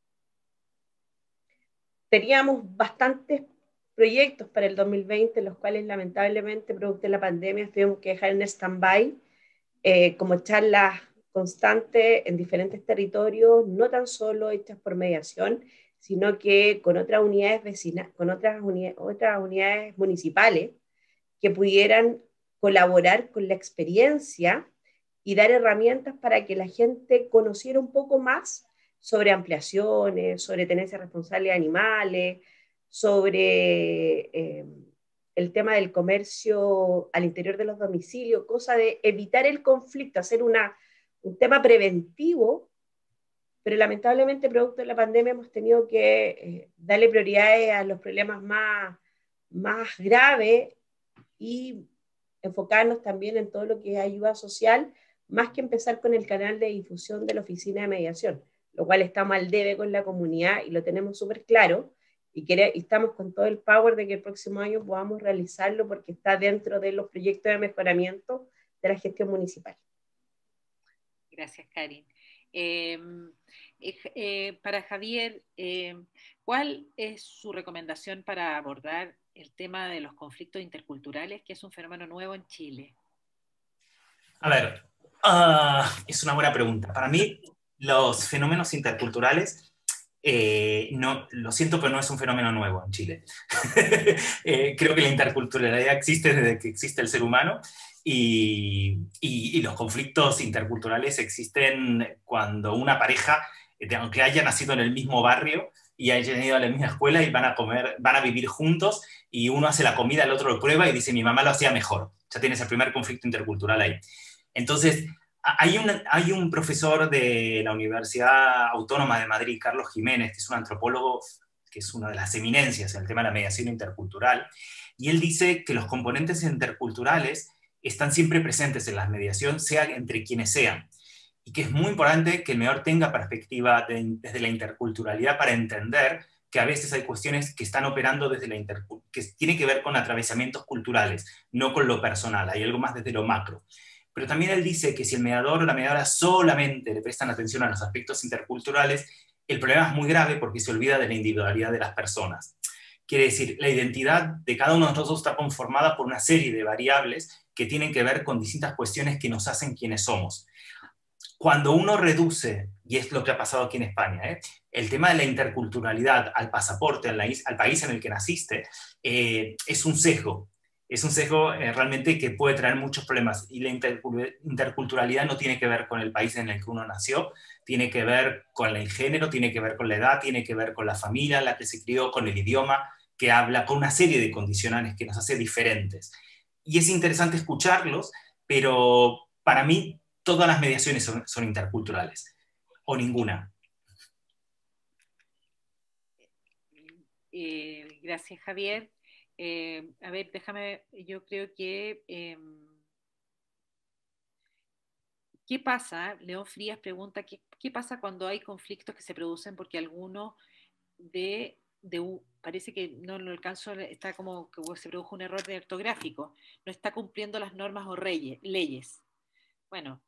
Teníamos bastantes proyectos para el 2020, los cuales lamentablemente, producto de la pandemia, tuvimos que dejar en stand-by, como charlas constantes en diferentes territorios, no tan solo hechas por mediación, sino que con otras unidades vecinas, con otras unidades municipales que pudieran colaborar con la experiencia y dar herramientas para que la gente conociera un poco más sobre ampliaciones, sobre tenencia responsable de animales, sobre el tema del comercio al interior de los domicilios, cosa de evitar el conflicto, hacer un tema preventivo, pero lamentablemente producto de la pandemia hemos tenido que darle prioridades a los problemas más graves y enfocarnos también en todo lo que es ayuda social, más que empezar con el canal de difusión de la oficina de mediación, lo cual estamos al debe con la comunidad y lo tenemos súper claro, y estamos con todo el power de que el próximo año podamos realizarlo porque está dentro de los proyectos de mejoramiento de la gestión municipal. Gracias, Karin. Para Javier, ¿cuál es su recomendación para abordar el tema de los conflictos interculturales, que es un fenómeno nuevo en Chile? A ver, es una buena pregunta. Para mí, los fenómenos interculturales, no, lo siento, pero no es un fenómeno nuevo en Chile. Creo que la interculturalidad existe desde que existe el ser humano y los conflictos interculturales existen cuando una pareja, aunque haya nacido en el mismo barrio y hayan ido a la misma escuela y van a vivir juntos y uno hace la comida, el otro lo prueba y dice mi mamá lo hacía mejor. Ya tienes el primer conflicto intercultural ahí. Entonces, hay un profesor de la Universidad Autónoma de Madrid, Carlos Jiménez, que es un antropólogo que es una de las eminencias en el tema de la mediación intercultural, y él dice que los componentes interculturales están siempre presentes en la mediación, sea entre quienes sean, y que es muy importante que el mediador tenga perspectiva desde la interculturalidad para entender que a veces hay cuestiones que están operando desde que tiene que ver con atravesamientos culturales, no con lo personal, hay algo más desde lo macro. Pero también él dice que si el mediador o la mediadora solamente le prestan atención a los aspectos interculturales, el problema es muy grave porque se olvida de la individualidad de las personas. Quiere decir, la identidad de cada uno de nosotros está conformada por una serie de variables que tienen que ver con distintas cuestiones que nos hacen quienes somos. Cuando uno reduce, y es lo que ha pasado aquí en España, el tema de la interculturalidad al pasaporte, al país en el que naciste, es un sesgo. Es un sesgo realmente que puede traer muchos problemas. Y la interculturalidad no tiene que ver con el país en el que uno nació, tiene que ver con el género, tiene que ver con la edad, tiene que ver con la familia en la que se crió, con el idioma que habla, con una serie de condicionantes que nos hace diferentes. Y es interesante escucharlos, pero para mí todas las mediaciones son interculturales, o ninguna. Gracias, Javier. A ver, déjame, yo creo que... ¿qué pasa? León Frías pregunta, ¿qué pasa cuando hay conflictos que se producen porque alguno parece que no lo alcanzo, está como que se produjo un error de ortográfico, no está cumpliendo las normas o leyes? Bueno,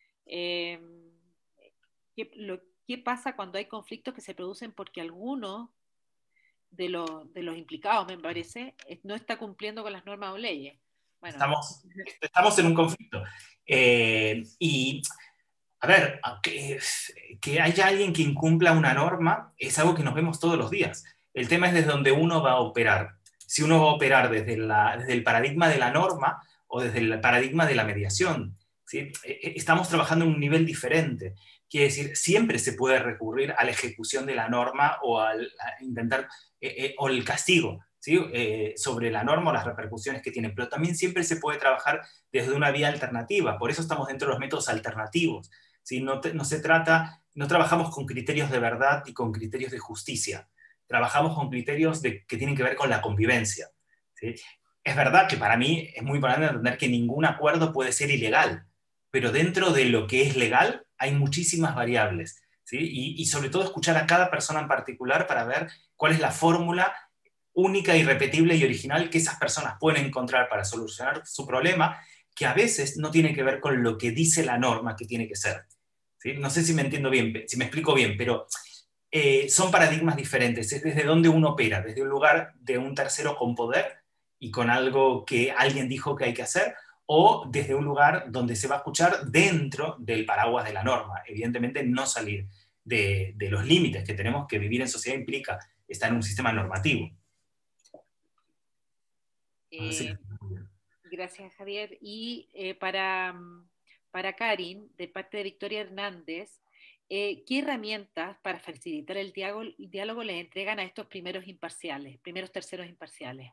¿qué pasa cuando hay conflictos que se producen porque alguno de los implicados, me parece, no está cumpliendo con las normas o leyes? Bueno, estamos en un conflicto. Y, a ver, que haya alguien que incumpla una norma es algo que nos vemos todos los días. El tema es desde donde uno va a operar. Si uno va a operar desde el paradigma de la norma o desde el paradigma de la mediación, ¿sí? Estamos trabajando en un nivel diferente. Quiere decir, siempre se puede recurrir a la ejecución de la norma o a intentar, o el castigo, ¿sí? Sobre la norma o las repercusiones que tiene, pero también siempre se puede trabajar desde una vía alternativa, por eso estamos dentro de los métodos alternativos, ¿sí? No trabajamos con criterios de verdad y con criterios de justicia, trabajamos con criterios que tienen que ver con la convivencia, ¿sí? Es verdad que para mí es muy importante entender que ningún acuerdo puede ser ilegal, pero dentro de lo que es legal hay muchísimas variables, ¿sí? Y sobre todo escuchar a cada persona en particular para ver cuál es la fórmula única, irrepetible y original que esas personas pueden encontrar para solucionar su problema, que a veces no tiene que ver con lo que dice la norma que tiene que ser. ¿Sí? No sé si me entiendo bien, si me explico bien, pero son paradigmas diferentes. Es desde donde uno opera, desde un lugar de un tercero con poder y con algo que alguien dijo que hay que hacer, o desde un lugar donde se va a escuchar dentro del paraguas de la norma. Evidentemente, no salir de los límites que tenemos, que vivir en sociedad implica estar en un sistema normativo. No sé si... Gracias, Javier. Y para Karin, de parte de Victoria Hernández, ¿qué herramientas para facilitar el diálogo les entregan a estos primeros terceros imparciales?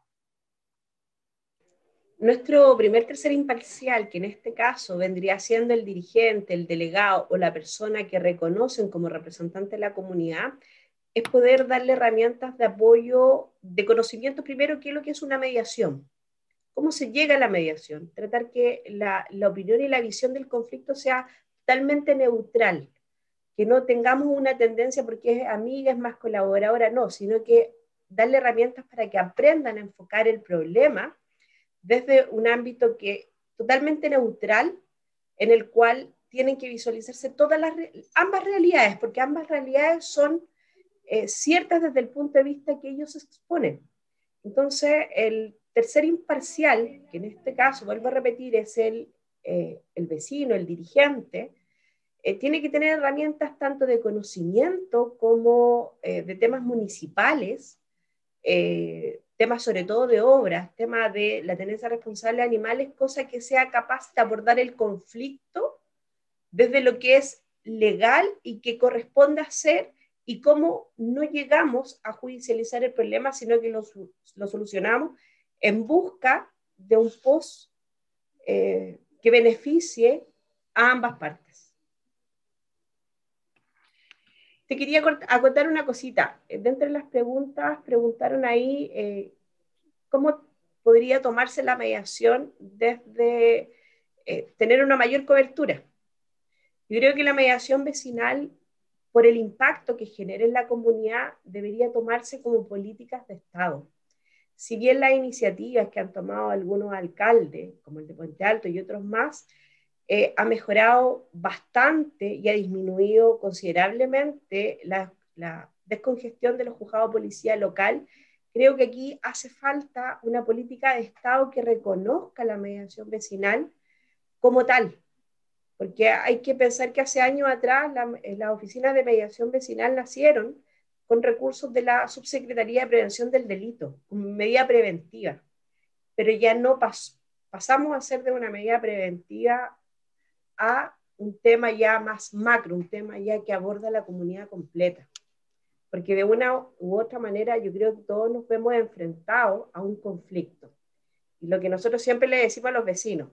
Nuestro primer tercer imparcial, que en este caso vendría siendo el dirigente, el delegado o la persona que reconocen como representante de la comunidad, es poder darle herramientas de apoyo, de conocimiento primero, qué es lo que es una mediación, cómo se llega a la mediación, tratar que la opinión y la visión del conflicto sea totalmente neutral, que no tengamos una tendencia porque es amiga, es más colaboradora, no, sino que darle herramientas para que aprendan a enfocar el problema desde un ámbito que totalmente neutral, en el cual tienen que visualizarse ambas realidades, porque ambas realidades son ciertas desde el punto de vista que ellos exponen. Entonces, el tercer imparcial, que en este caso, vuelvo a repetir, es el vecino, el dirigente, tiene que tener herramientas tanto de conocimiento como de temas municipales, temas sobre todo de obras, temas de la tenencia responsable de animales, cosa que sea capaz de abordar el conflicto desde lo que es legal y que corresponde hacer y cómo no llegamos a judicializar el problema, sino que lo solucionamos en busca de un post que beneficie a ambas partes. Te quería acotar una cosita. Dentro de las preguntas, preguntaron ahí cómo podría tomarse la mediación desde tener una mayor cobertura. Yo creo que la mediación vecinal, por el impacto que genera en la comunidad, debería tomarse como políticas de Estado. Si bien las iniciativas que han tomado algunos alcaldes, como el de Puente Alto y otros más, ha mejorado bastante y ha disminuido considerablemente la descongestión de los juzgados de policía local, creo que aquí hace falta una política de Estado que reconozca la mediación vecinal como tal, porque hay que pensar que hace años atrás las oficinas de mediación vecinal nacieron con recursos de la Subsecretaría de Prevención del Delito, como medida preventiva, pero ya no pasamos a ser de una medida preventiva a un tema ya más macro, un tema ya que aborda la comunidad completa. Porque de una u otra manera yo creo que todos nos vemos enfrentados a un conflicto. Y lo que nosotros siempre le decimos a los vecinos,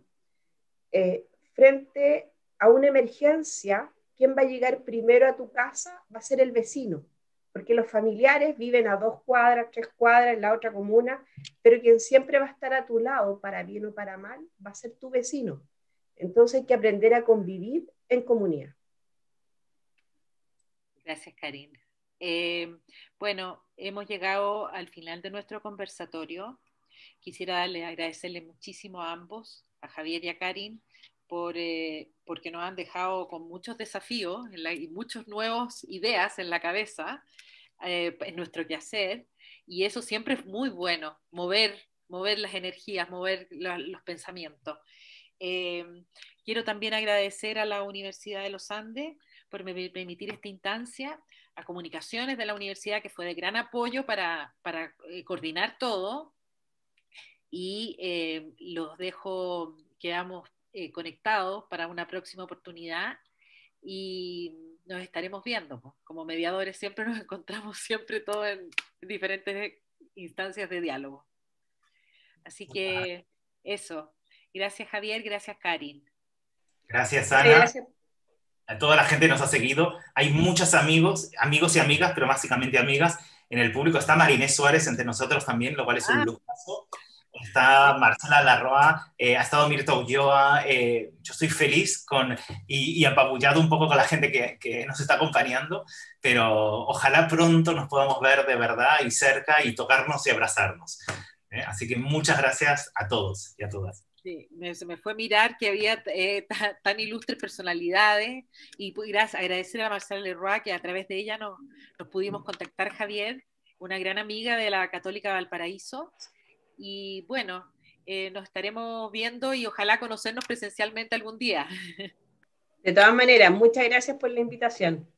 frente a una emergencia, ¿quién va a llegar primero a tu casa? Va a ser el vecino, porque los familiares viven a 2 cuadras, 3 cuadras en la otra comuna, pero quien siempre va a estar a tu lado, para bien o para mal, va a ser tu vecino. Entonces hay que aprender a convivir en comunidad. Gracias, Karin. Bueno, hemos llegado al final de nuestro conversatorio. Quisiera agradecerle muchísimo a ambos, a Javier y a Karin, porque nos han dejado con muchos desafíos y muchas nuevas ideas en la cabeza, en nuestro quehacer, y eso siempre es muy bueno, mover las energías, mover los pensamientos. Quiero también agradecer a la Universidad de los Andes por permitir esta instancia, a Comunicaciones de la Universidad, que fue de gran apoyo para coordinar todo, y los dejo, quedamos conectados para una próxima oportunidad y nos estaremos viendo. Como mediadores siempre nos encontramos siempre todos en diferentes instancias de diálogo. Así que eso. Gracias, Javier. Gracias, Karin. Gracias, Ana. Gracias. A toda la gente que nos ha seguido. Hay muchos amigos y amigas, pero básicamente amigas. En el público está Marinés Suárez entre nosotros también, lo cual es un lujazo. está Marcela Larroa, ha estado Mirta Ulloa, yo estoy feliz y apabullado un poco con la gente que nos está acompañando, pero ojalá pronto nos podamos ver de verdad y cerca y tocarnos y abrazarnos. Así que muchas gracias a todos y a todas. Sí, se me fue mirar que había tan ilustres personalidades y agradecer a Marcela Leroy que a través de ella nos pudimos contactar, Javier, una gran amiga de la Católica Valparaíso. Y bueno, nos estaremos viendo y ojalá conocernos presencialmente algún día. De todas maneras, muchas gracias por la invitación.